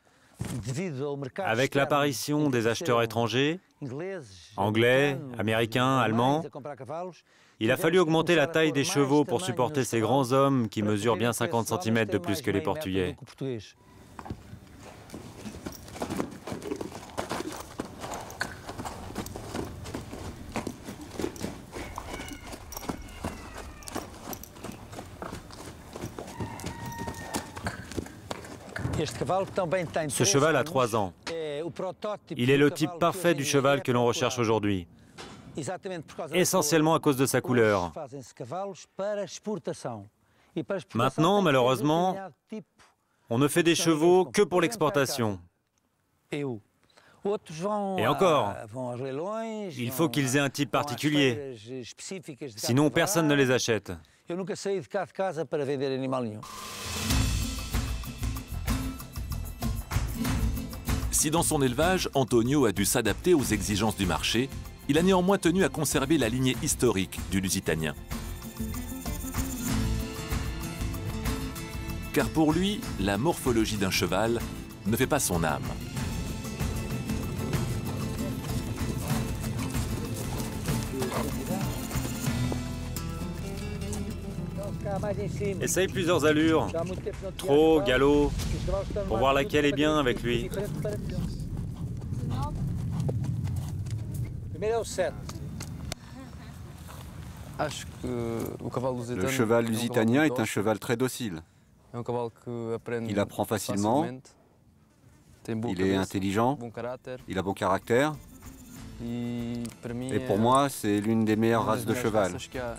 avec l'apparition des acheteurs étrangers, anglais, américains, allemands, il a fallu augmenter la taille des chevaux pour supporter ces grands hommes qui mesurent bien 50 cm de plus que les Portugais. Ce cheval a 3 ans. Il est le type parfait du cheval que l'on recherche aujourd'hui, essentiellement à cause de sa couleur. Maintenant, malheureusement, on ne fait des chevaux que pour l'exportation. Et encore, il faut qu'ils aient un type particulier, sinon personne ne les achète. Si dans son élevage, Antonio a dû s'adapter aux exigences du marché, il a néanmoins tenu à conserver la lignée historique du Lusitanien. Car pour lui, la morphologie d'un cheval ne fait pas son âme. Essaye plusieurs allures, trot, galop, pour voir laquelle est bien avec lui. Le cheval lusitanien est un cheval très docile. Il apprend facilement, il est intelligent, il a bon caractère. Et pour moi, c'est l'une des meilleures races de cheval.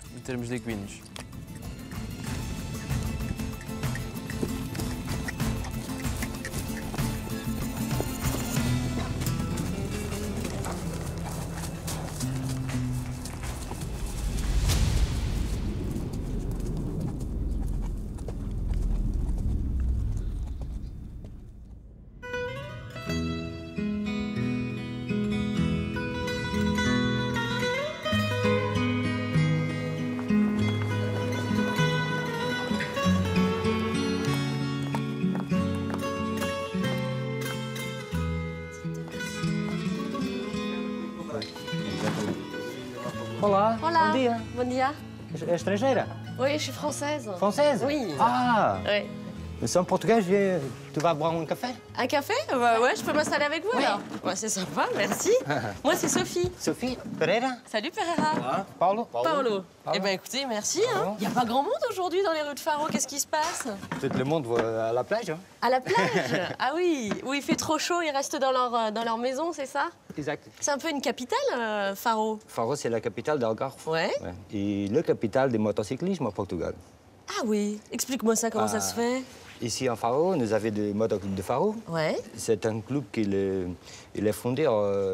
Olá, Olá, bom dia. Bom dia. É estrangeira? Oui, je suis française. Française? Oui. Ah! Oui. Nous sommes portugais, tu vas boire un café? Un café? Ouais, je peux m'installer avec vous, alors. Ouais, c'est sympa, merci. Moi, c'est Sophie. Sophie Pereira? Salut, Pereira. Ah, Paulo? Paolo. Eh bien, écoutez, merci. Il n'y a pas grand monde aujourd'hui dans les rues de Faro. Qu'est-ce qui se passe? Tout le monde va à la plage. Hein? À la plage? Ah oui, où il fait trop chaud, ils restent dans leur maison, c'est ça? Exact. C'est un peu une capitale, Faro. Faro, c'est la capitale d'Algarve. Ouais. Et la capitale du motocyclisme au Portugal. Ah oui, explique-moi ça, comment ça se fait? Ici en Faro, nous avons des motoclubs de Faro. Ouais. C'est un club qui est fondé en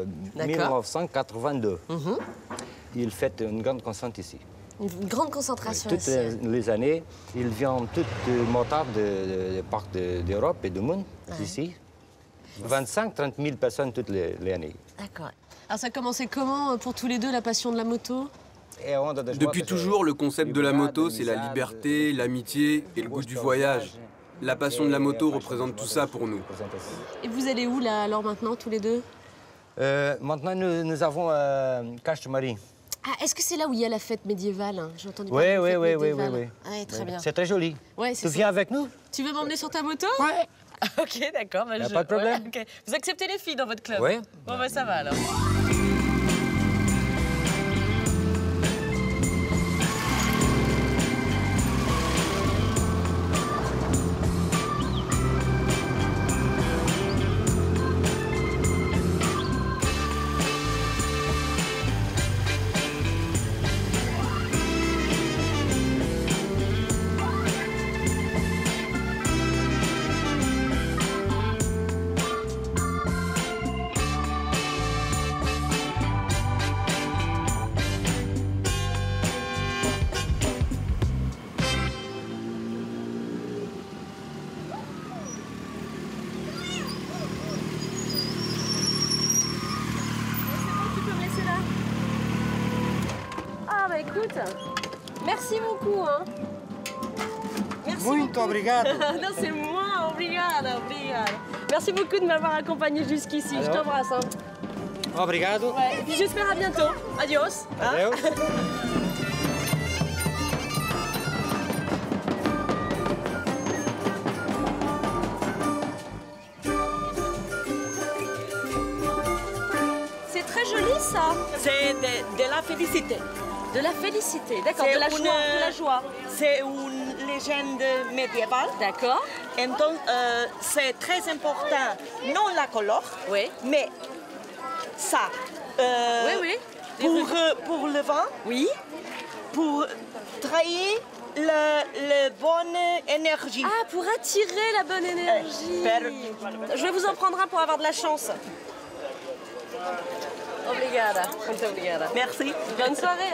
1982. Il fait une grande constante ici. Une grande concentration Toutes ici. les années, il vient tous les motards des parcs d'Europe et du monde ici. 25-30 000 personnes toutes les années. D'accord. Alors ça a commencé comment pour tous les deux, la passion de la moto? Depuis toujours, le concept de la moto, c'est la liberté, l'amitié et le goût du voyage. La passion de la moto représente tout ça pour nous. Et vous allez où, là, alors, maintenant, tous les deux? Maintenant, nous avons Cache-Marie. Ah, est-ce que c'est là où il y a la fête médiévale, hein? J'ai entendu Oui, parler de oui, fête oui, médiévale. oui. Ouais, très bien. C'est très joli. Ouais, tu viens avec nous? Tu veux m'emmener sur ta moto? Ouais. Ok, d'accord. Bah, y a pas de problème. Ouais, ok. Vous acceptez les filles dans votre club? Oui. Bon, bah, ça va, alors. Écoute, merci beaucoup. Hein. Merci beaucoup. Obrigado. Non, c'est moi. Obrigado, obrigado. Merci beaucoup de m'avoir accompagné jusqu'ici. Je t'embrasse. Hein. Obrigado. Ouais. Et puis j'espère à bientôt. Adios. Hein. Adios. C'est très joli, ça. C'est de la félicité. De la félicité, d'accord, de la joie. C'est une légende médiévale. D'accord. Et donc, c'est très important, non la couleur, mais ça. Pour le vent. Oui. Pour trahir la bonne énergie. Ah, pour attirer la bonne énergie. Je vais vous en prendre un pour avoir de la chance. Obrigada. Muito obrigada. Merci. Bonne soirée.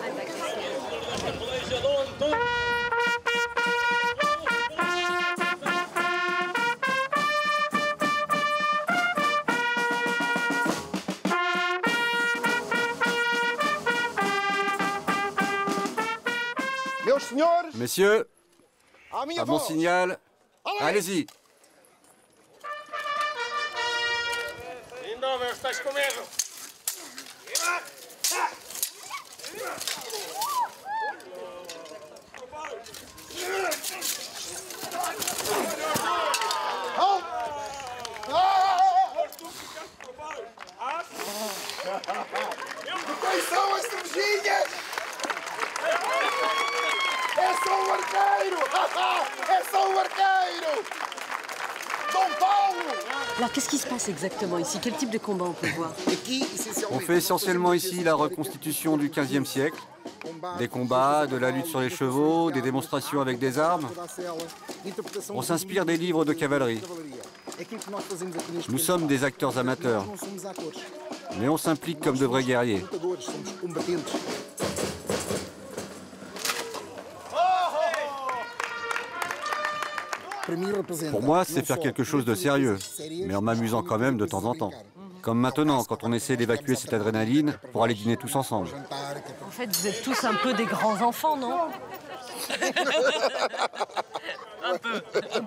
Messieurs, à mon signal, allez-y. Alors qu'est-ce qui se passe exactement ici? Quel type de combat on peut voir? On fait essentiellement ici la reconstitution du XVe siècle. Des combats, de la lutte sur les chevaux, des démonstrations avec des armes. On s'inspire des livres de cavalerie. Nous sommes des acteurs amateurs, mais on s'implique comme de vrais guerriers. Pour moi, c'est faire quelque chose de sérieux, mais en m'amusant quand même de temps en temps. Comme maintenant, quand on essaie d'évacuer cette adrénaline pour aller dîner tous ensemble. En fait, vous êtes tous un peu des grands enfants, non? Un peu.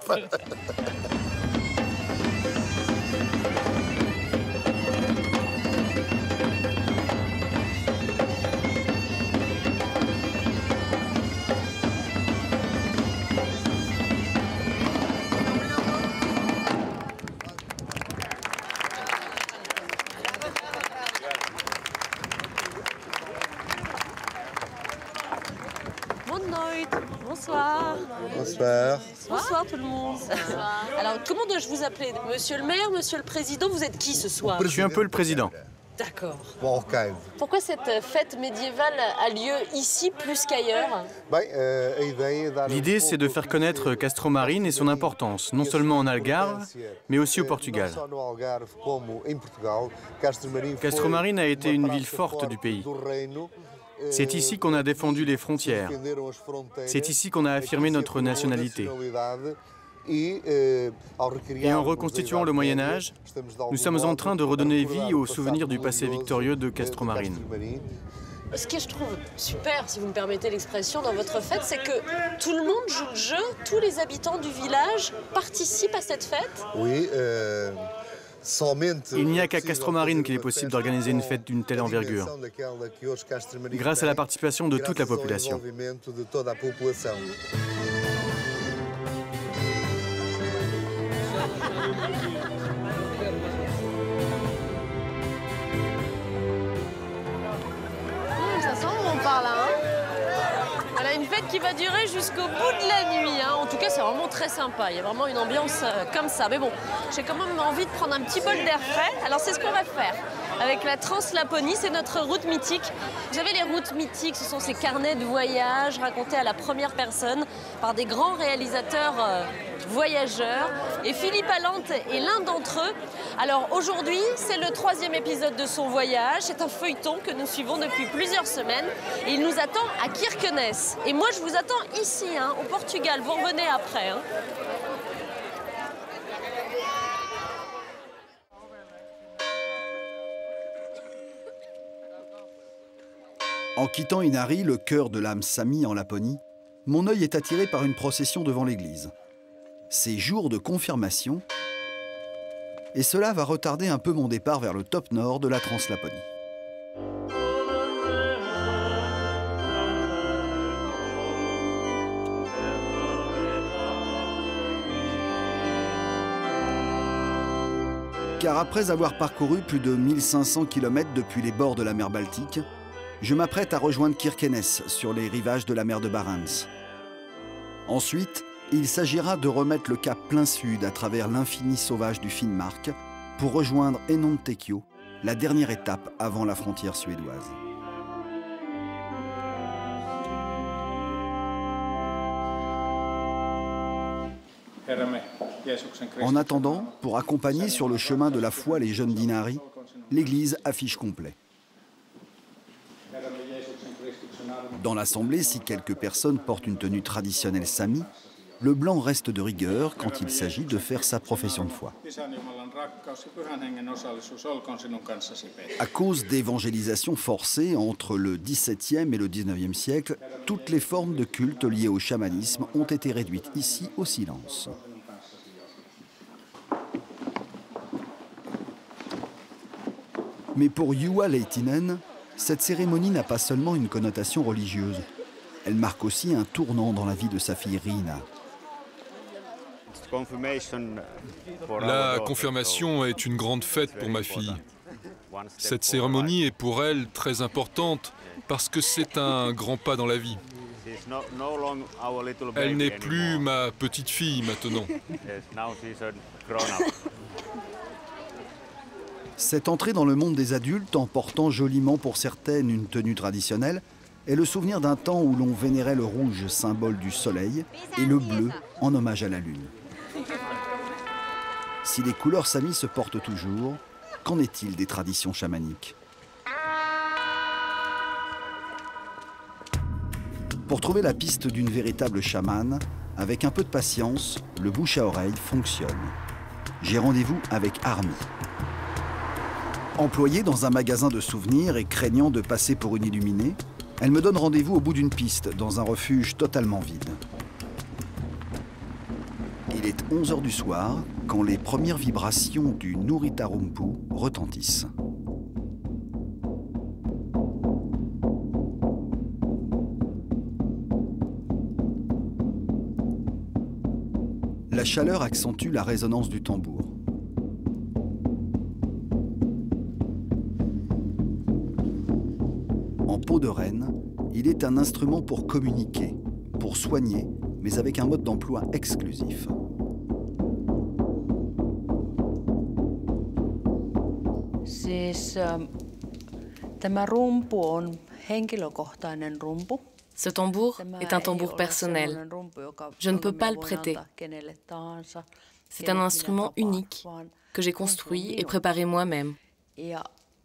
Bonsoir. Bonsoir. Bonsoir tout le monde. Alors, comment dois-je vous appeler? Monsieur le maire, monsieur le président, vous êtes qui ce soir? Je suis un peu le président. D'accord. Pourquoi cette fête médiévale a lieu ici plus qu'ailleurs? L'idée, c'est de faire connaître Castromarine et son importance, non seulement en Algarve, mais aussi au Portugal. Castromarine a été une ville forte du pays. C'est ici qu'on a défendu les frontières. C'est ici qu'on a affirmé notre nationalité. Et en reconstituant le Moyen-Âge, nous sommes en train de redonner vie aux souvenirs du passé victorieux de Castromarine. Ce que je trouve super, si vous me permettez l'expression, dans votre fête, c'est que tout le monde joue le jeu, tous les habitants du village participent à cette fête. Oui, il n'y a qu'à Castromarine qu'il est possible d'organiser une fête d'une telle envergure, grâce à la participation de toute la population. Ça sent bon par là, hein? Voilà, une fête qui va durer jusqu'au bout de la nuit, hein. En tout cas, c'est vraiment très sympa. Il y a vraiment une ambiance comme ça. Mais bon, j'ai quand même envie de prendre un petit bol d'air frais. Alors, c'est ce qu'on va faire avec la Trans-Laponie. C'est notre route mythique. Vous savez, les routes mythiques, ce sont ces carnets de voyage racontés à la première personne par des grands réalisateurs voyageurs. Et Philippe Allante est l'un d'entre eux. Alors, aujourd'hui, c'est le 3e épisode de son voyage. C'est un feuilleton que nous suivons depuis plusieurs semaines. Et il nous attend à Kirkenes. Et moi, je vous attends ici, hein, au Portugal. Vous revenez après. Hein. En quittant Inari, le cœur de l'âme Sami en Laponie, mon œil est attiré par une procession devant l'église. C'est jour de confirmation, et cela va retarder un peu mon départ vers le top nord de la Trans-Laponie. Car après avoir parcouru plus de 1500 km depuis les bords de la mer Baltique, je m'apprête à rejoindre Kirkenes sur les rivages de la mer de Barents. Ensuite, il s'agira de remettre le cap plein sud à travers l'infini sauvage du Finnmark pour rejoindre Enontekiö, la dernière étape avant la frontière suédoise. En attendant, pour accompagner sur le chemin de la foi les jeunes d'Inari, l'église affiche complet. Dans l'assemblée, si quelques personnes portent une tenue traditionnelle sami, le blanc reste de rigueur quand il s'agit de faire sa profession de foi. À cause d'évangélisation forcée entre le XVIIe et le XIXe siècle, toutes les formes de culte liées au chamanisme ont été réduites ici au silence. Mais pour Juha Lehtinen, cette cérémonie n'a pas seulement une connotation religieuse. Elle marque aussi un tournant dans la vie de sa fille Riina. La confirmation est une grande fête pour ma fille. Cette cérémonie est pour elle très importante parce que c'est un grand pas dans la vie. Elle n'est plus ma petite fille maintenant. Cette entrée dans le monde des adultes, en portant joliment pour certaines une tenue traditionnelle, est le souvenir d'un temps où l'on vénérait le rouge, symbole du soleil, et le bleu, en hommage à la lune. Si les couleurs samis se portent toujours, qu'en est-il des traditions chamaniques? Pour trouver la piste d'une véritable chamane, avec un peu de patience, le bouche à oreille fonctionne. J'ai rendez-vous avec Armi. Employée dans un magasin de souvenirs et craignant de passer pour une illuminée, elle me donne rendez-vous au bout d'une piste, dans un refuge totalement vide. Il est 11 h du soir, quand les premières vibrations du Nurittarumpu retentissent. La chaleur accentue la résonance du tambour. En peau de renne, il est un instrument pour communiquer, pour soigner, mais avec un mode d'emploi exclusif. Ce tambour est un tambour personnel. Je ne peux pas le prêter. C'est un instrument unique que j'ai construit et préparé moi-même. Et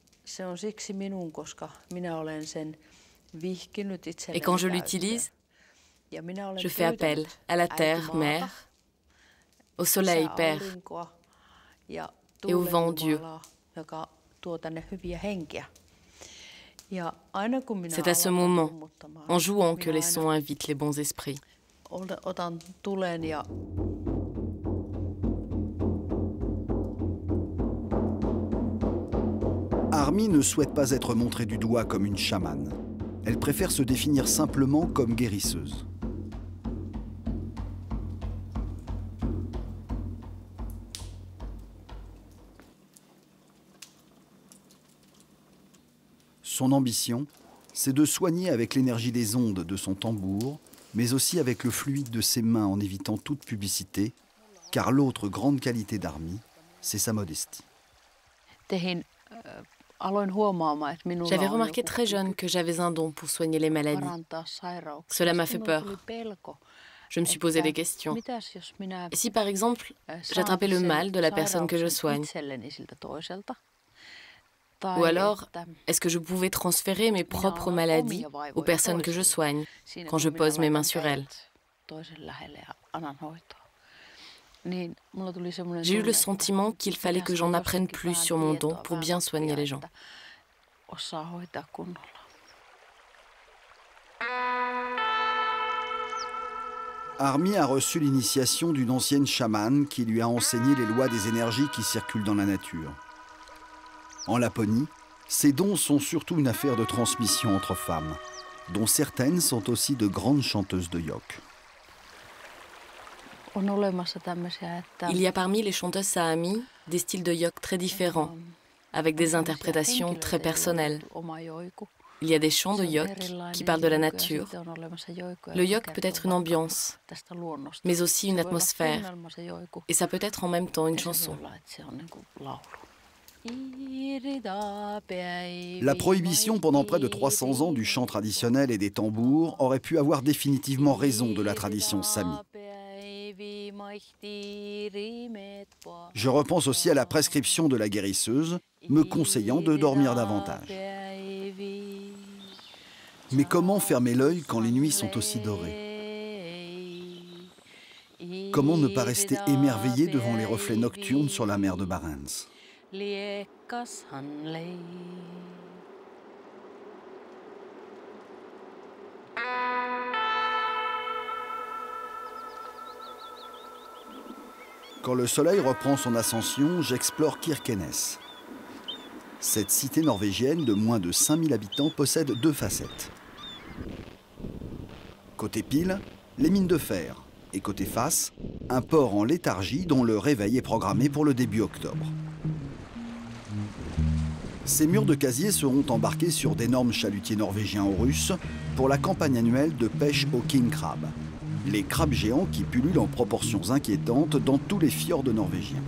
quand je l'utilise, je fais appel à la terre, mère, au soleil, père, et au vent, Dieu. C'est à ce moment, en jouant, que les sons invitent les bons esprits. Armi ne souhaite pas être montrée du doigt comme une chamane. Elle préfère se définir simplement comme guérisseuse. Son ambition, c'est de soigner avec l'énergie des ondes de son tambour, mais aussi avec le fluide de ses mains en évitant toute publicité, car l'autre grande qualité d'Armi, c'est sa modestie. J'avais remarqué très jeune que j'avais un don pour soigner les maladies. Cela m'a fait peur. Je me suis posé des questions. Et si par exemple, j'attrapais le mal de la personne que je soigne? Ou alors, est-ce que je pouvais transférer mes propres maladies aux personnes que je soigne quand je pose mes mains sur elles? J'ai eu le sentiment qu'il fallait que j'en apprenne plus sur mon don pour bien soigner les gens. Armi a reçu l'initiation d'une ancienne chamane qui lui a enseigné les lois des énergies qui circulent dans la nature. En Laponie, ces dons sont surtout une affaire de transmission entre femmes, dont certaines sont aussi de grandes chanteuses de yok. Il y a parmi les chanteuses saami des styles de yok très différents, avec des interprétations très personnelles. Il y a des chants de yok qui parlent de la nature. Le yok peut être une ambiance, mais aussi une atmosphère. Et ça peut être en même temps une chanson. La prohibition pendant près de 300 ans du chant traditionnel et des tambours aurait pu avoir définitivement raison de la tradition sami. Je repense aussi à la prescription de la guérisseuse, me conseillant de dormir davantage. Mais comment fermer l'œil quand les nuits sont aussi dorées? Comment ne pas rester émerveillé devant les reflets nocturnes sur la mer de Barents? Quand le soleil reprend son ascension, j'explore Kirkenes. Cette cité norvégienne de moins de 5000 habitants possède deux facettes. Côté pile, les mines de fer. Et côté face, un port en léthargie dont le réveil est programmé pour le début octobre. Ces murs de casier seront embarqués sur d'énormes chalutiers norvégiens ou russes pour la campagne annuelle de pêche au king crab. Les crabes géants qui pullulent en proportions inquiétantes dans tous les fjords norvégiens.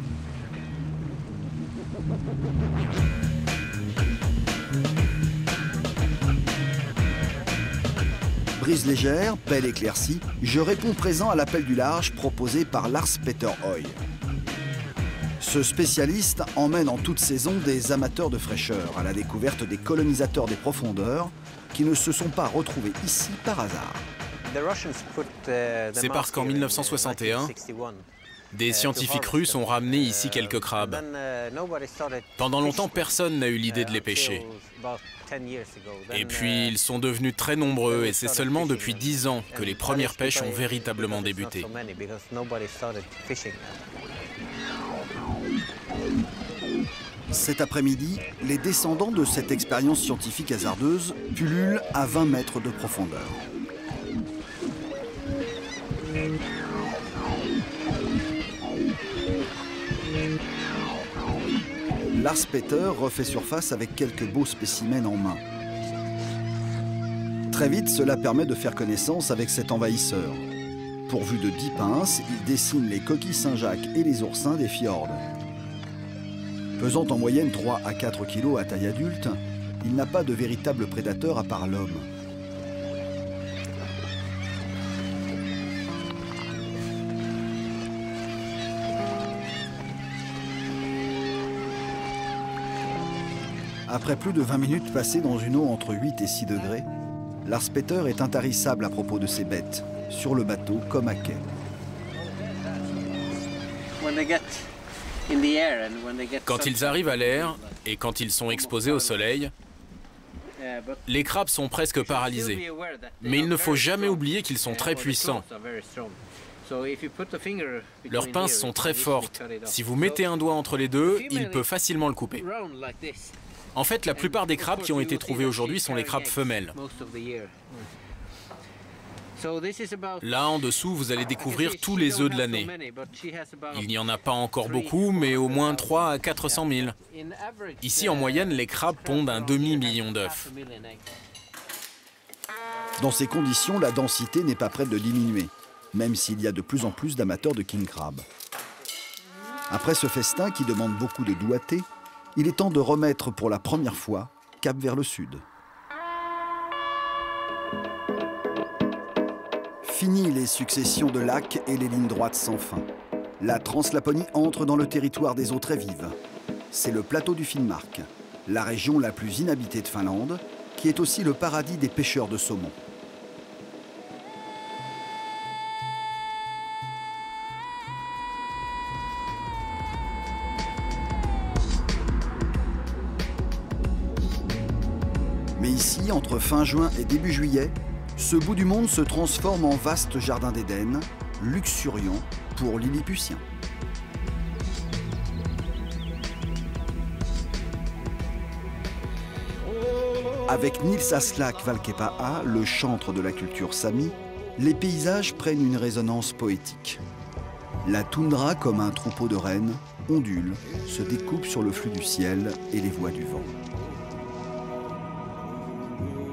Brise légère, pelle éclaircie, je réponds présent à l'appel du large proposé par Lars Petter Høy. Ce spécialiste emmène en toute saison des amateurs de fraîcheur à la découverte des colonisateurs des profondeurs qui ne se sont pas retrouvés ici par hasard. C'est parce qu'en 1961, des scientifiques russes ont ramené ici quelques crabes. Pendant longtemps, personne n'a eu l'idée de les pêcher. Et puis, ils sont devenus très nombreux et c'est seulement depuis 10 ans que les premières pêches ont véritablement débuté. Cet après-midi, les descendants de cette expérience scientifique hasardeuse pullulent à 20 mètres de profondeur. Lars Petter refait surface avec quelques beaux spécimens en main. Très vite, cela permet de faire connaissance avec cet envahisseur. Pourvu de 10 pinces, il dessine les coquilles Saint-Jacques et les oursins des fjords. Pesant en moyenne 3 à 4 kilos à taille adulte, il n'a pas de véritable prédateur à part l'homme. Après plus de 20 minutes passées dans une eau entre 8 et 6 degrés, Lars Petter est intarissable à propos de ses bêtes, sur le bateau comme à quai. Quand ils arrivent à l'air et quand ils sont exposés au soleil, les crabes sont presque paralysés. Mais il ne faut jamais oublier qu'ils sont très puissants. Leurs pinces sont très fortes. Si vous mettez un doigt entre les deux, il peut facilement le couper. En fait, la plupart des crabes qui ont été trouvés aujourd'hui sont les crabes femelles. Là, en dessous, vous allez découvrir tous les œufs de l'année. Il n'y en a pas encore beaucoup, mais au moins 3 à 400 000. Ici, en moyenne, les crabes pondent un demi-million d'œufs. Dans ces conditions, la densité n'est pas prête de diminuer, même s'il y a de plus en plus d'amateurs de king crab. Après ce festin qui demande beaucoup de doigté, il est temps de remettre pour la première fois cap vers le sud. Fini les successions de lacs et les lignes droites sans fin. La Translaponie entre dans le territoire des eaux très vives. C'est le plateau du Finnmark, la région la plus inhabitée de Finlande, qui est aussi le paradis des pêcheurs de saumon. Mais ici, entre fin juin et début juillet, ce bout du monde se transforme en vaste jardin d'Éden, luxuriant pour Lilliputiens. Avec Nils Aslak Valkeapää, le chantre de la culture sami, les paysages prennent une résonance poétique. La toundra, comme un troupeau de rennes, ondule, se découpe sur le flux du ciel et les voies du vent.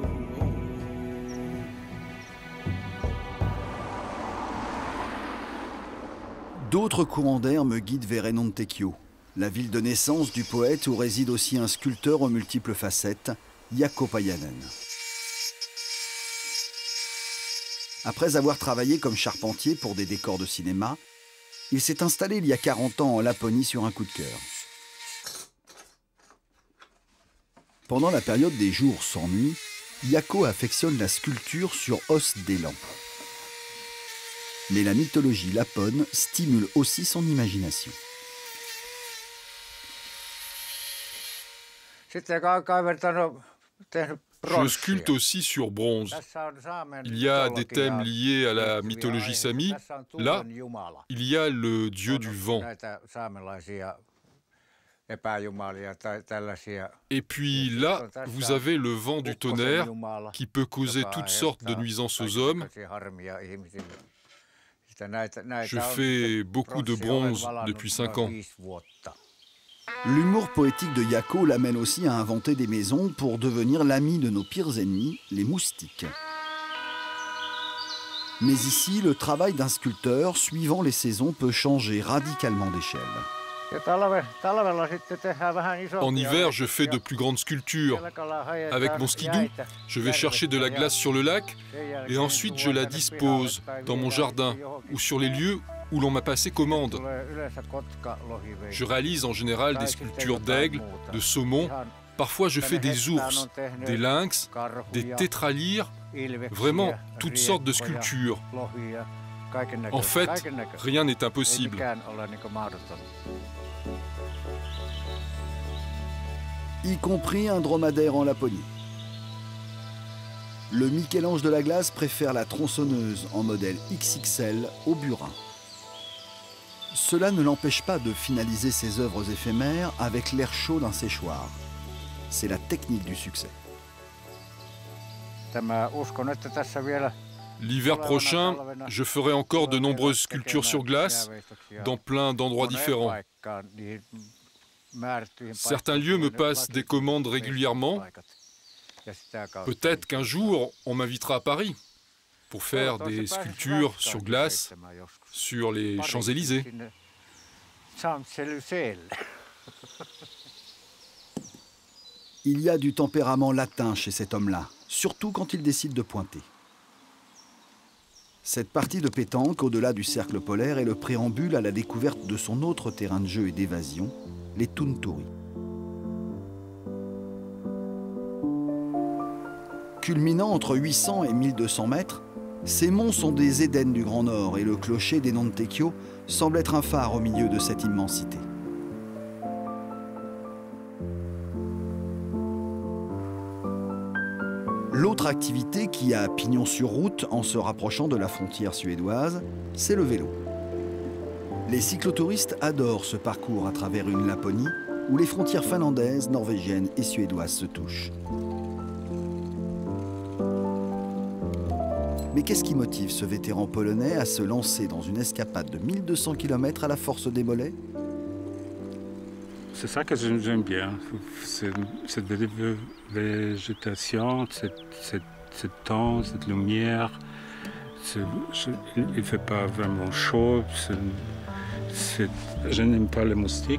D'autres courants d'air me guident vers Enontekiö, la ville de naissance du poète où réside aussi un sculpteur aux multiples facettes, Jaakko Pajunen. Après avoir travaillé comme charpentier pour des décors de cinéma, il s'est installé il y a 40 ans en Laponie sur un coup de cœur. Pendant la période des jours sans nuit, Jaakko affectionne la sculpture sur os d'élan. Mais la mythologie lapone stimule aussi son imagination. Je sculpte aussi sur bronze. Il y a des thèmes liés à la mythologie sami. Là, il y a le dieu du vent. Et puis là, vous avez le vent du tonnerre qui peut causer toutes sortes de nuisances aux hommes. Je fais beaucoup de bronze depuis 5 ans. L'humour poétique de Jaakko l'amène aussi à inventer des maisons pour devenir l'ami de nos pires ennemis, les moustiques. Mais ici, le travail d'un sculpteur, suivant les saisons, peut changer radicalement d'échelle. En hiver, je fais de plus grandes sculptures. Avec mon skidoo, je vais chercher de la glace sur le lac et ensuite je la dispose dans mon jardin ou sur les lieux où l'on m'a passé commande. Je réalise en général des sculptures d'aigles, de saumons. Parfois, je fais des ours, des lynx, des tétralyres, vraiment toutes sortes de sculptures. En fait, rien n'est impossible. Y compris un dromadaire en Laponie. Le Michel-Ange de la glace préfère la tronçonneuse en modèle XXL au burin. Cela ne l'empêche pas de finaliser ses œuvres éphémères avec l'air chaud d'un séchoir. C'est la technique du succès. L'hiver prochain, je ferai encore de nombreuses sculptures sur glace dans plein d'endroits différents. Certains lieux me passent des commandes régulièrement. Peut-être qu'un jour, on m'invitera à Paris pour faire des sculptures sur glace sur les Champs-Élysées. Il y a du tempérament latin chez cet homme-là, surtout quand il décide de pointer. Cette partie de pétanque, au-delà du cercle polaire, est le préambule à la découverte de son autre terrain de jeu et d'évasion, les Tunturi. Culminant entre 800 et 1200 mètres, ces monts sont des Édens du Grand Nord et le clocher d'Enontekiö semble être un phare au milieu de cette immensité. L'autre activité qui a pignon sur route en se rapprochant de la frontière suédoise, c'est le vélo. Les cyclotouristes adorent ce parcours à travers une Laponie où les frontières finlandaises, norvégiennes et suédoises se touchent. Mais qu'est-ce qui motive ce vétéran polonais à se lancer dans une escapade de 1200 km à la force des mollets? C'est ça que j'aime bien, cette végétation, ce temps, cette lumière. Il ne fait pas vraiment chaud. Je n'aime pas les moustiques.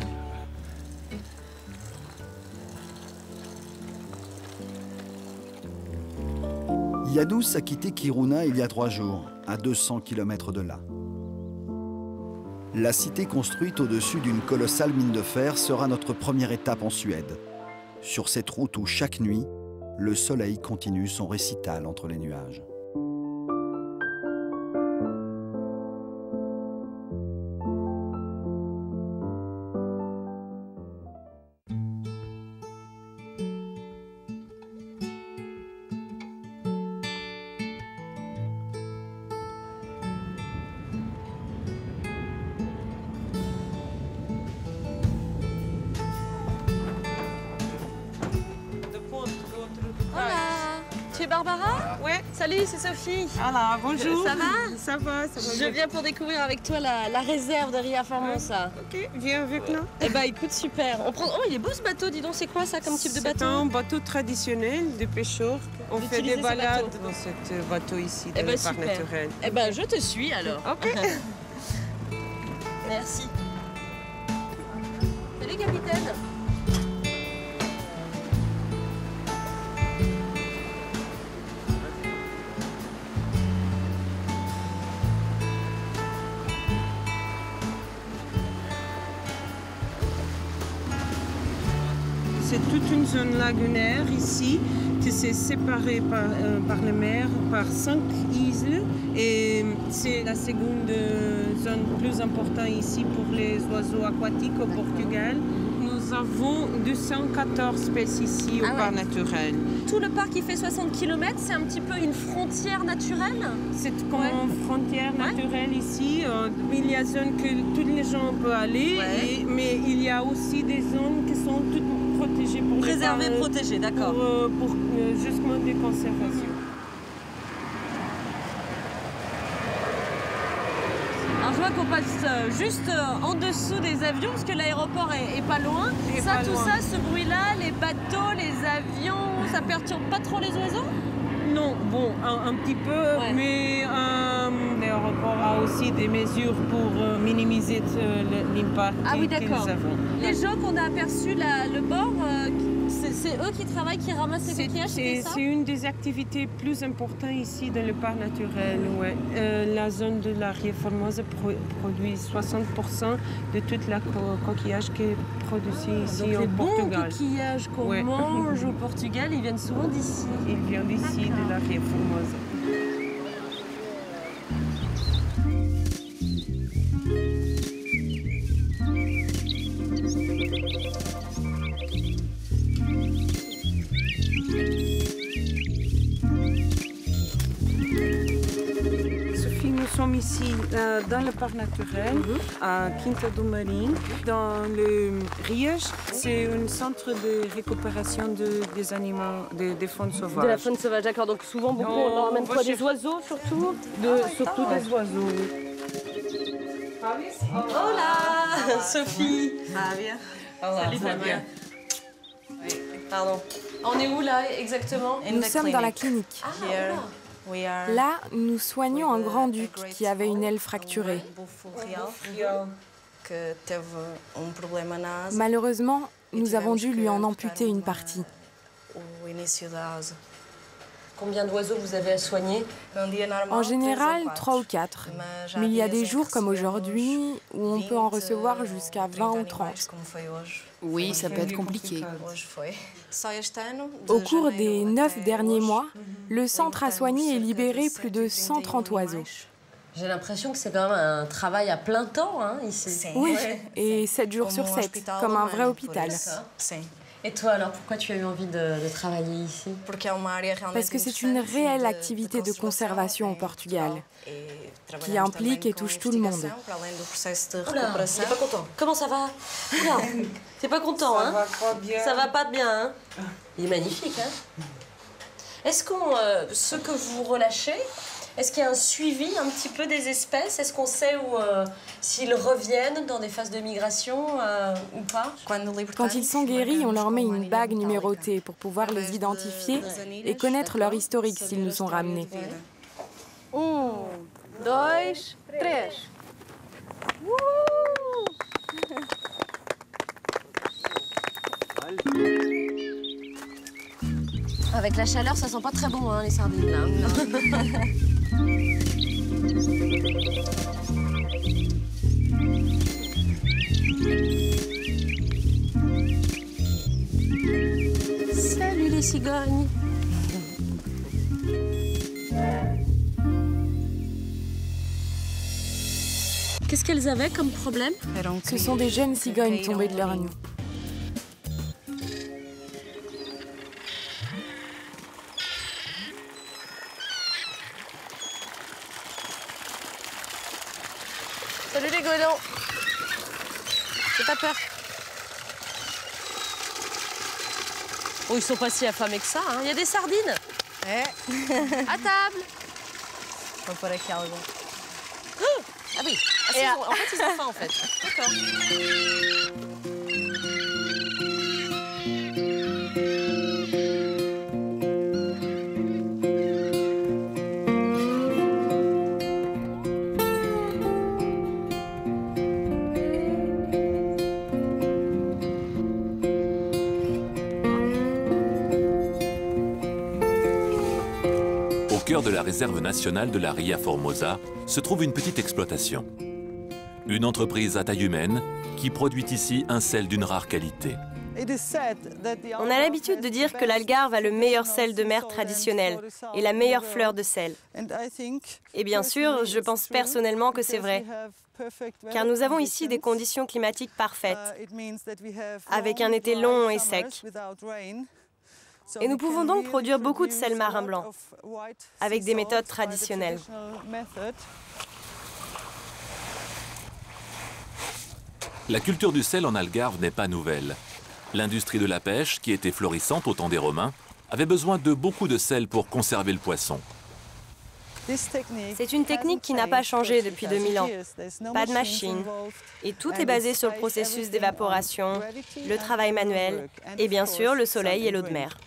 János a quitté Kiruna il y a 3 jours, à 200 km de là. La cité construite au-dessus d'une colossale mine de fer sera notre première étape en Suède. Sur cette route où chaque nuit, le soleil continue son récital entre les nuages. Barbara? Ouais. Salut, c'est Sophie. Voilà, bonjour. Ça va? Ça va, ça va. Je viens pour découvrir avec toi la réserve de Ria Formosa. Ok, viens avec nous. Eh ben, écoute, super. On prend... Oh, il est beau ce bateau, dis donc. C'est quoi ça comme type de bateau? C'est un bateau traditionnel de pêcheurs. On fait des balades dans ce bateau ici, de parc naturel. Eh ben, je te suis alors. Ok. Merci. Salut, capitaine. C'est toute une zone lagunaire ici qui s'est séparée par la mer par 5 îles et c'est la seconde zone plus importante ici pour les oiseaux aquatiques au Portugal. Nous avons 214 espèces ici au parc naturel. Tout le parc qui fait 60 km, c'est un petit peu une frontière naturelle? C'est comme une frontière naturelle ici. Il y a des zones que tous les gens peuvent aller, mais il y a aussi des zones qui sont toutes protégées. Préservées, protégées, d'accord. Pour justement des conservations. Alors je vois qu'on passe juste en dessous des avions, parce que l'aéroport est pas loin. Tout ça, ce bruit-là, les bateaux, les avions, ça perturbe pas trop les oiseaux? Non, bon, un petit peu, mais l'aéroport a aussi des mesures pour minimiser l'impact qu'ils avons. Les gens qu'on a aperçus, le bord, c'est eux qui travaillent, qui ramassent les coquillages, c'est ça? C'est une des activités plus importantes ici dans le parc naturel. La zone de la Ria Formosa produit 60% de tout le coquillage qui est produit ici au Portugal. Les bons coquillages qu'on mange au Portugal, ils viennent souvent d'ici. Ils viennent d'ici, de la Ria Formosa. Nous sommes ici dans le parc naturel, à Quinta do Marim, dans le Rias. C'est un centre de récupération des animaux, des faunes sauvages. De la faune sauvage, d'accord. Donc souvent, beaucoup, on leur emmène quoi, des oiseaux surtout? Surtout des oiseaux. Hola, Sophie. Salut, Fabien. Pardon. On est où là exactement? Nous sommes dans la clinique. Là, nous soignons un grand-duc qui avait une aile fracturée. Malheureusement, nous avons dû lui en amputer une partie. Combien d'oiseaux vous avez à soigner? En général, 3 ou 4. Mais il y a des jours comme aujourd'hui où on peut en recevoir jusqu'à 20 ou 30. Oui, ça peut être compliqué. Au cours des 9 derniers mois, le centre a soigné et libéré plus de 130 oiseaux. J'ai l'impression que c'est quand même un travail à plein temps ici. Oui, et 7 jours sur 7, comme un vrai hôpital. Et toi alors, pourquoi tu as eu envie de travailler ici? Parce que c'est une réelle activité de conservation au Portugal, qui implique et touche tout le monde. Oula, t'es pas content? Comment ça va? Oula, t'es pas content, hein? Ça va pas bien, hein? Il est magnifique, hein? Est-ce ce que vous relâchez, est-ce qu'il y a un suivi un petit peu des espèces? Est-ce qu'on sait s'ils reviennent dans des phases de migration ou pas? Quand ils sont guéris, on leur met une bague numérotée pour pouvoir les identifier et connaître leur historique s'ils nous sont ramenés. 1, 2, 3. Avec la chaleur, ça sent pas très bon, hein, les sardines, là. Salut les cigognes. Qu'est-ce qu'elles avaient comme problème? Ce sont des jeunes cigognes tombées de leur nid. Salut les goélands. J'ai pas peur. Oh, ils sont pas si affamés que ça, hein. Il y a des sardines. À table. Oh ah oui. En fait, ils ont faim, en fait. D'accord. cœur de la réserve nationale de la Ria Formosa se trouve une petite exploitation. Une entreprise à taille humaine qui produit ici un sel d'une rare qualité. On a l'habitude de dire que l'Algarve a le meilleur sel de mer traditionnel et la meilleure fleur de sel. Et bien sûr, je pense personnellement que c'est vrai, car nous avons ici des conditions climatiques parfaites, avec un été long et sec. Et nous pouvons donc produire beaucoup de sel marin blanc, avec des méthodes traditionnelles. La culture du sel en Algarve n'est pas nouvelle. L'industrie de la pêche, qui était florissante au temps des Romains, avait besoin de beaucoup de sel pour conserver le poisson. C'est une technique qui n'a pas changé depuis 2000 ans. Pas de machine. Et tout est basé sur le processus d'évaporation, le travail manuel et bien sûr le soleil et l'eau de mer.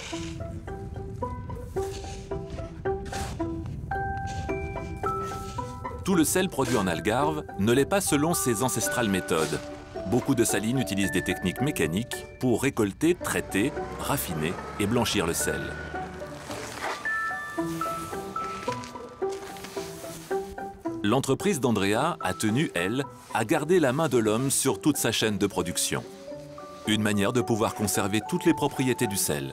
Tout le sel produit en Algarve ne l'est pas selon ses ancestrales méthodes. Beaucoup de salines utilisent des techniques mécaniques pour récolter, traiter, raffiner et blanchir le sel. L'entreprise d'Andrea a tenu, elle, à garder la main de l'homme sur toute sa chaîne de production. Une manière de pouvoir conserver toutes les propriétés du sel.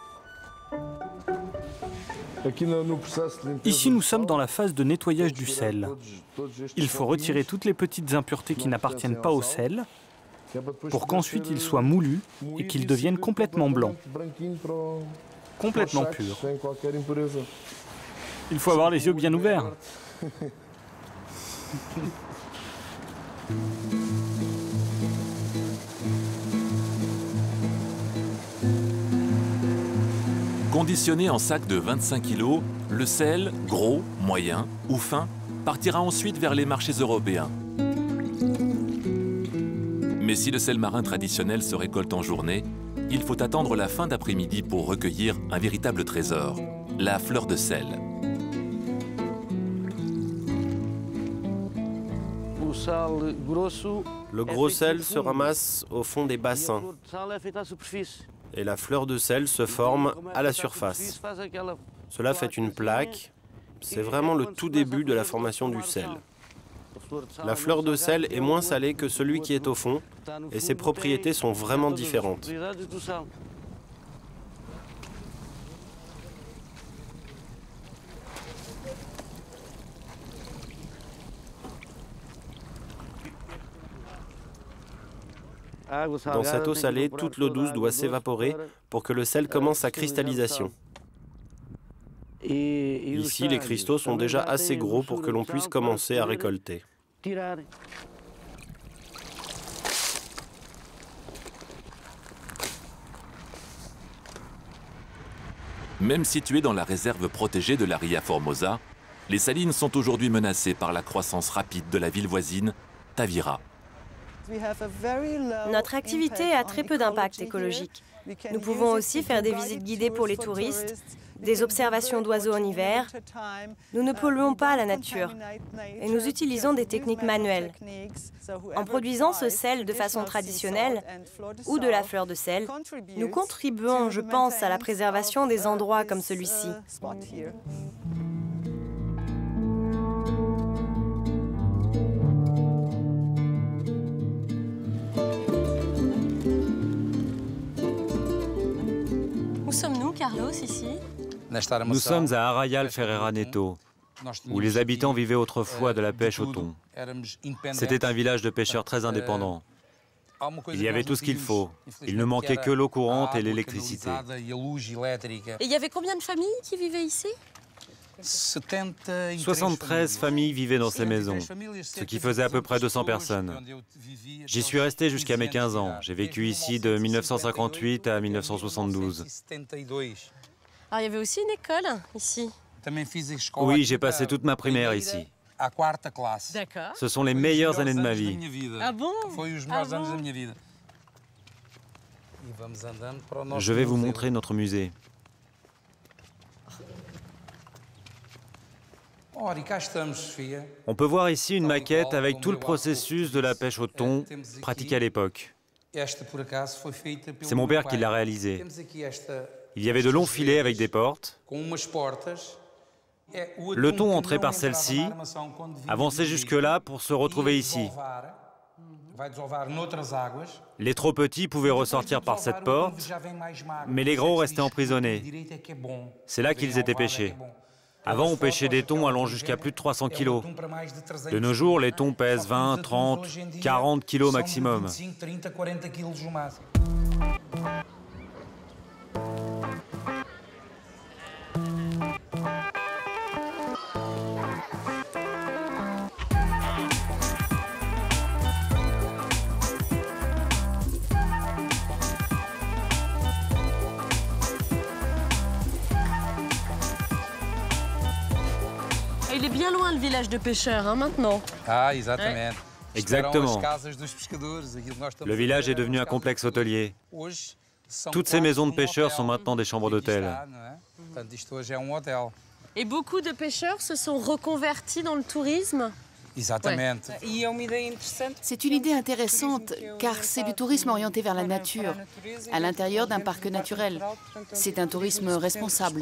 Ici, nous sommes dans la phase de nettoyage du sel. Il faut retirer toutes les petites impuretés qui n'appartiennent pas au sel pour qu'ensuite il soit moulu et qu'il devienne complètement blanc, complètement pur. Il faut avoir les yeux bien ouverts. Conditionné en sac de 25 kg, le sel, gros, moyen ou fin, partira ensuite vers les marchés européens. Mais si le sel marin traditionnel se récolte en journée, il faut attendre la fin d'après-midi pour recueillir un véritable trésor, la fleur de sel. Le gros sel se ramasse au fond des bassins et la fleur de sel se forme à la surface. Cela fait une plaque. C'est vraiment le tout début de la formation du sel. La fleur de sel est moins salée que celui qui est au fond et ses propriétés sont vraiment différentes. Dans cette eau salée, toute l'eau douce doit s'évaporer pour que le sel commence sa cristallisation. Ici, les cristaux sont déjà assez gros pour que l'on puisse commencer à récolter. Même située dans la réserve protégée de la Ria Formosa, les salines sont aujourd'hui menacées par la croissance rapide de la ville voisine, Tavira. Notre activité a très peu d'impact écologique. Nous pouvons aussi faire des visites guidées pour les touristes, des observations d'oiseaux en hiver. Nous ne polluons pas la nature et nous utilisons des techniques manuelles. En produisant ce sel de façon traditionnelle ou de la fleur de sel, nous contribuons, je pense, à la préservation des endroits comme celui-ci. Où sommes-nous, Carlos, ici? Nous sommes à Arraial Ferreira Neto, où les habitants vivaient autrefois de la pêche au thon. C'était un village de pêcheurs très indépendant. Il y avait tout ce qu'il faut. Il ne manquait que l'eau courante et l'électricité. Et il y avait combien de familles qui vivaient ici? 73 familles vivaient dans ces maisons, ce qui faisait à peu près 200 personnes. J'y suis resté jusqu'à mes 15 ans. J'ai vécu ici de 1958 à 1972. Alors, il y avait aussi une école ici. Oui, j'ai passé toute ma primaire ici. D'accord. Ce sont les meilleures années de ma vie. Ah bon? Ah bon? Je vais vous montrer notre musée. On peut voir ici une maquette avec tout le processus de la pêche au thon pratiqué à l'époque. C'est mon père qui l'a réalisé. Il y avait de longs filets avec des portes. Le thon entrait par celle-ci, avançait jusque-là pour se retrouver ici. Les trop petits pouvaient ressortir par cette porte, mais les gros restaient emprisonnés. C'est là qu'ils étaient pêchés. Avant, on pêchait des thons allant jusqu'à plus de 300 kilos. De nos jours, les thons pèsent 20, 30, 40 kilos maximum. Il est bien loin le village de pêcheurs, hein, maintenant. Ah, exactement. Exactement. Le village est devenu un complexe hôtelier. Toutes ces maisons de pêcheurs sont maintenant des chambres d'hôtel. Et beaucoup de pêcheurs se sont reconvertis dans le tourisme. C'est une idée intéressante, car c'est du tourisme orienté vers la nature, à l'intérieur d'un parc naturel. C'est un tourisme responsable.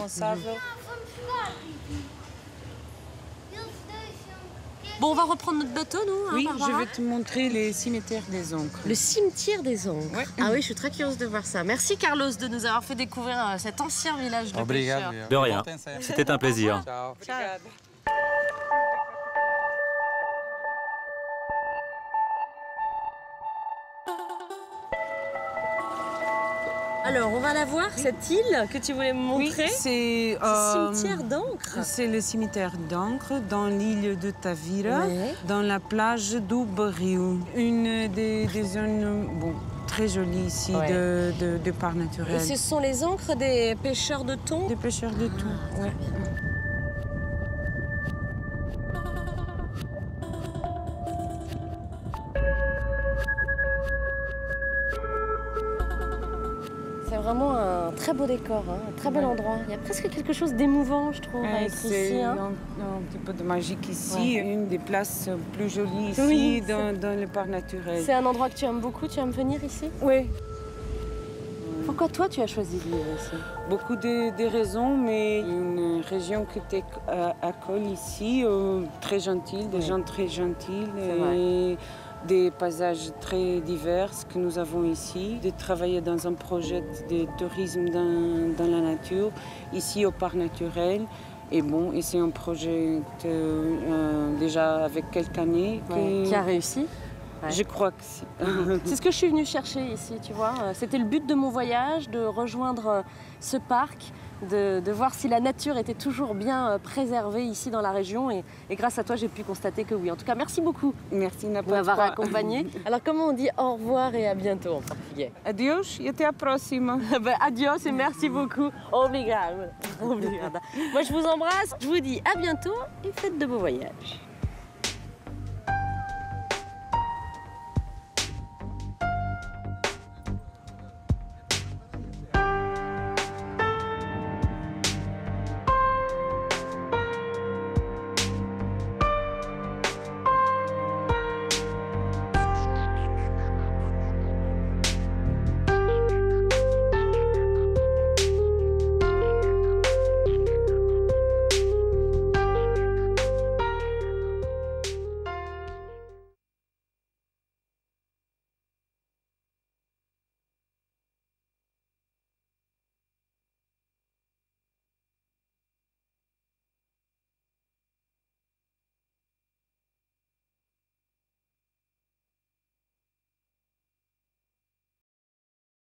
Bon, on va reprendre notre bateau, nous, hein, Oui, Barbara? je vais te montrer le cimetière des Ancres. Le cimetière des Ancres. Ouais. Ah oui, je suis très curieuse de voir ça. Merci, Carlos, de nous avoir fait découvrir cet ancien village de pêcheurs. De rien. C'était un plaisir. Alors, on va la voir, cette île que tu voulais me montrer. Oui, c'est le cimetière d'Ancre. C'est le cimetière d'Ancre dans l'île de Tavira, dans la plage do Barril. Une des zones très jolies ici de parc naturel. Et ce sont les ancres des pêcheurs de thon? Des pêcheurs de thon, oui. C'est vraiment un très beau décor, hein, un très bel endroit. Il y a presque quelque chose d'émouvant, je trouve, à être ici. C'est hein. un petit peu de magique ici, une des places plus jolies ici dans le parc naturel. C'est un endroit que tu aimes beaucoup, tu aimes venir ici? Oui. Pourquoi toi tu as choisi de vivre ici? Beaucoup de raisons, mais une région qui t'accueille ici, très gentille, des gens très gentils. Et des paysages très divers que nous avons ici, de travailler dans un projet de tourisme dans la nature, ici au parc naturel. Et bon, et c'est un projet déjà avec quelques années. Qui a réussi? Je crois que si. C'est ce que je suis venue chercher ici, tu vois. C'était le but de mon voyage, de rejoindre ce parc, de voir si la nature était toujours bien préservée ici dans la région. Et grâce à toi, j'ai pu constater que oui. En tout cas, merci beaucoup. Merci de m'avoir accompagnée. Alors, comment on dit au revoir et à bientôt en portugais? Adios e até à próxima. Adios et merci beaucoup. Obrigada. Obrigada. Moi, je vous embrasse. Je vous dis à bientôt et faites de beaux voyages.